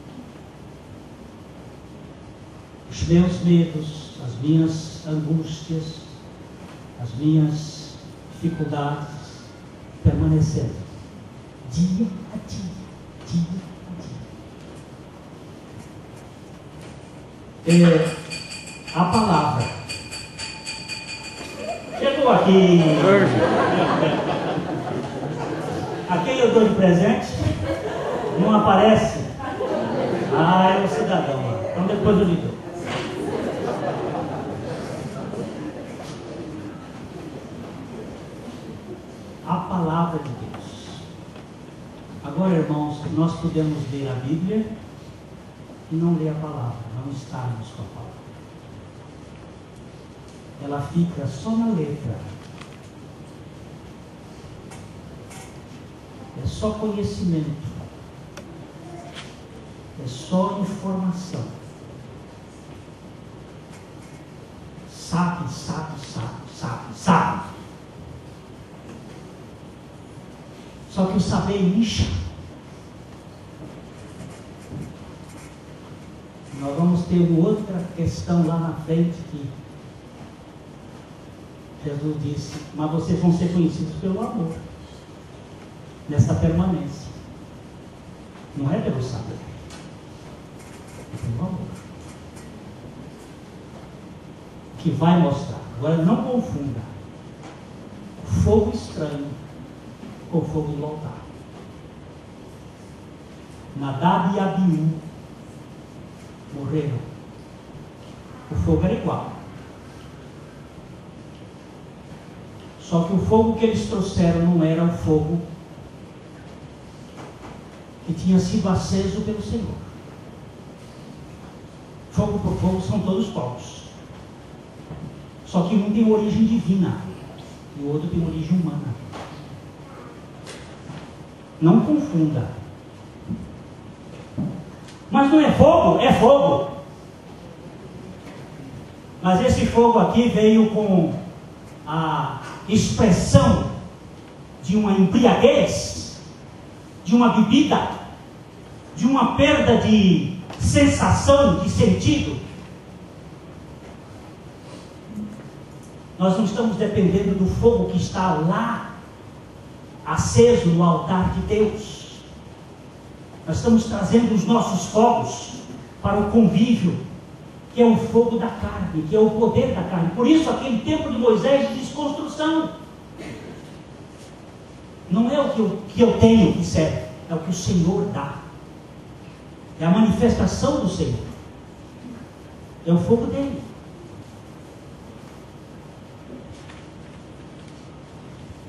os meus medos, as minhas angústias, as minhas dificuldades, permanecendo, dia a dia, dia É, a palavra. Chegou aqui. A quem eu dou de presente? Não aparece? Ah, é o cidadão lá. Então depois eu lhe dou. A palavra de Deus. Agora, irmãos, nós podemos ler a Bíblia e não ler a palavra, não estarmos com a palavra. Ela fica só na letra. É só conhecimento. É só informação. Sabe, sabe, sabe, sabe, sabe. Só que o saber incha. Nós vamos ter uma outra questão lá na frente que Jesus disse, mas vocês vão ser conhecidos pelo amor, nessa permanência. Não é pelo saber, é pelo amor. Que vai mostrar. Agora não confunda fogo estranho com fogo do altar. Nadab e Abiú morreram. O fogo era igual. Só que o fogo que eles trouxeram não era o fogo que tinha sido aceso pelo Senhor. Fogo por fogo são todos povos. Só que um tem origem divina e o outro tem origem humana. Não confunda. Mas não é fogo? É fogo. Mas esse fogo aqui veio com a expressão de uma embriaguez, de uma bebida, de uma perda de sensação, de sentido. Nós não estamos dependendo do fogo que está lá, aceso no altar de Deus. Nós estamos trazendo os nossos fogos para o convívio, que é o fogo da carne, que é o poder da carne. Por isso aquele tempo de Moisés de desconstrução. Não é o que eu, que eu tenho que serve, é o que o Senhor dá. É a manifestação do Senhor. É o fogo dele.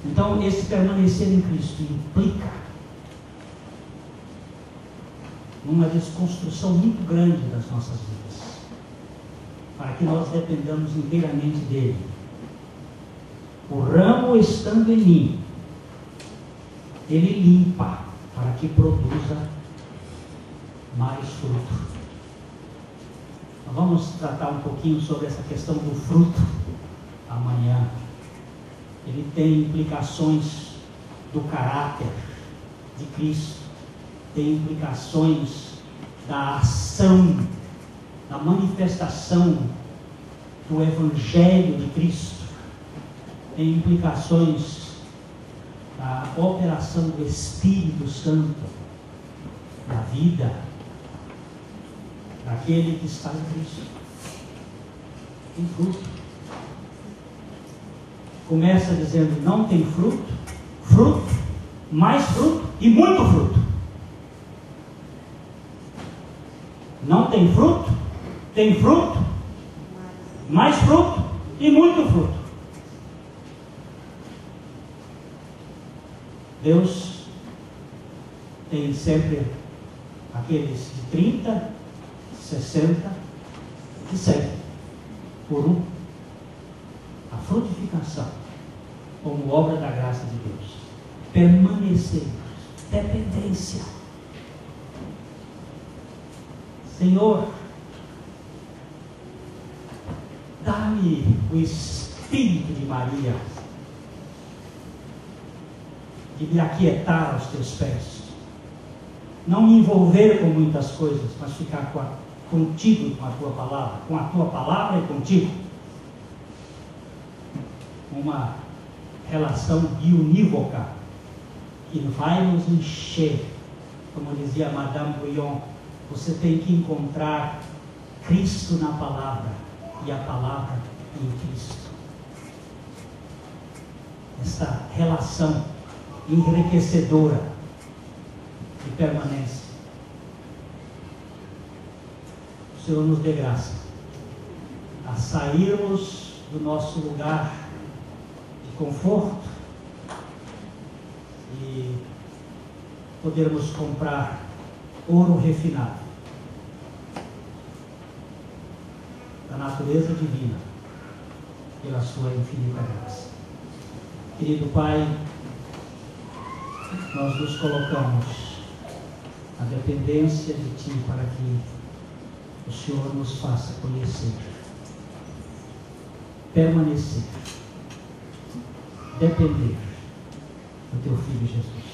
Então, esse permanecer em Cristo implica numa desconstrução muito grande das nossas vidas, para que nós dependamos inteiramente dele. O ramo estando em mim, ele limpa para que produza mais fruto. Nós vamos tratar um pouquinho sobre essa questão do fruto amanhã. Ele tem implicações do caráter de Cristo, tem implicações da ação, da manifestação do Evangelho de Cristo, tem implicações da operação do Espírito Santo na vida daquele que está em Cristo. Tem fruto. Começa dizendo: não tem fruto, fruto, mais fruto e muito fruto. Não tem fruto, tem fruto, mais fruto e muito fruto. Deus tem sempre aqueles de trinta, sessenta e cem por um. A frutificação como obra da graça de Deus. Permanecer, dependência. Senhor, dá-me o espírito de Maria, de me aquietar aos teus pés, não me envolver com muitas coisas, mas ficar com a, contigo com a tua palavra, com a tua palavra e contigo. Uma relação biunívoca que vai nos encher. Como dizia Madame Guyon, você tem que encontrar Cristo na palavra e a palavra em Cristo. Essa relação enriquecedora de permanência. O Senhor nos dê graça a sairmos do nosso lugar de conforto e podermos comprar ouro refinado da natureza divina pela sua infinita graça. Querido Pai, nós nos colocamos na dependência de Ti para que o Senhor nos faça conhecer, permanecer, depender do Teu Filho Jesus.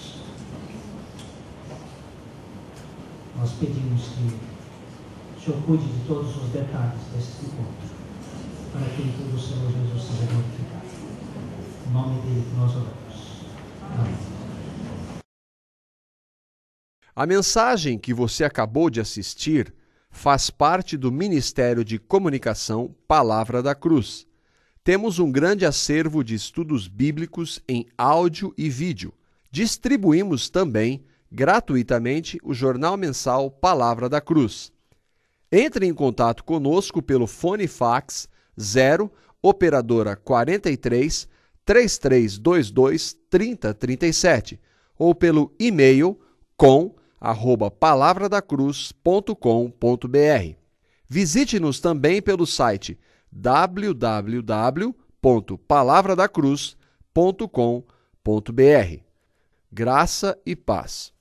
Nós pedimos que o Senhor cuide de todos os detalhes deste encontro, para que em tudo o Senhor Jesus seja glorificado. Em nome dele que nós oramos. Amém. A mensagem que você acabou de assistir faz parte do Ministério de Comunicação Palavra da Cruz. Temos um grande acervo de estudos bíblicos em áudio e vídeo. Distribuímos também gratuitamente o jornal mensal Palavra da Cruz. Entre em contato conosco pelo fone fax zero operadora quarenta e três, trinta e três vinte e dois, trinta, trinta e sete ou pelo e-mail com arroba palavradacruz ponto com ponto br. Visite-nos também pelo site w w w ponto palavradacruz ponto com ponto br. Graça e paz.